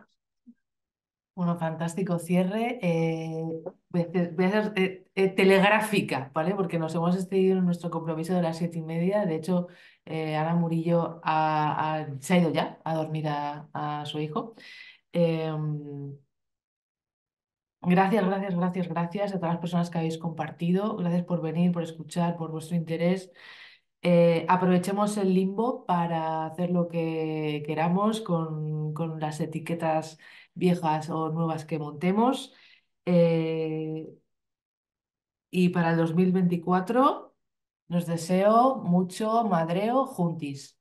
Bueno, fantástico cierre. Eh, voy a ser, voy a ser eh, eh, telegráfica, ¿vale? Porque nos hemos excedido en nuestro compromiso de las siete y media. De hecho, eh, Ana Murillo ha, ha, se ha ido ya a dormir a, a su hijo. Eh, gracias, gracias, gracias, gracias a todas las personas que habéis compartido. Gracias por venir, por escuchar, por vuestro interés. Eh, aprovechemos el limbo para hacer lo que queramos con, con las etiquetas viejas o nuevas que montemos. Eh, y para el dos mil veinticuatro nos deseo mucho madreo juntis.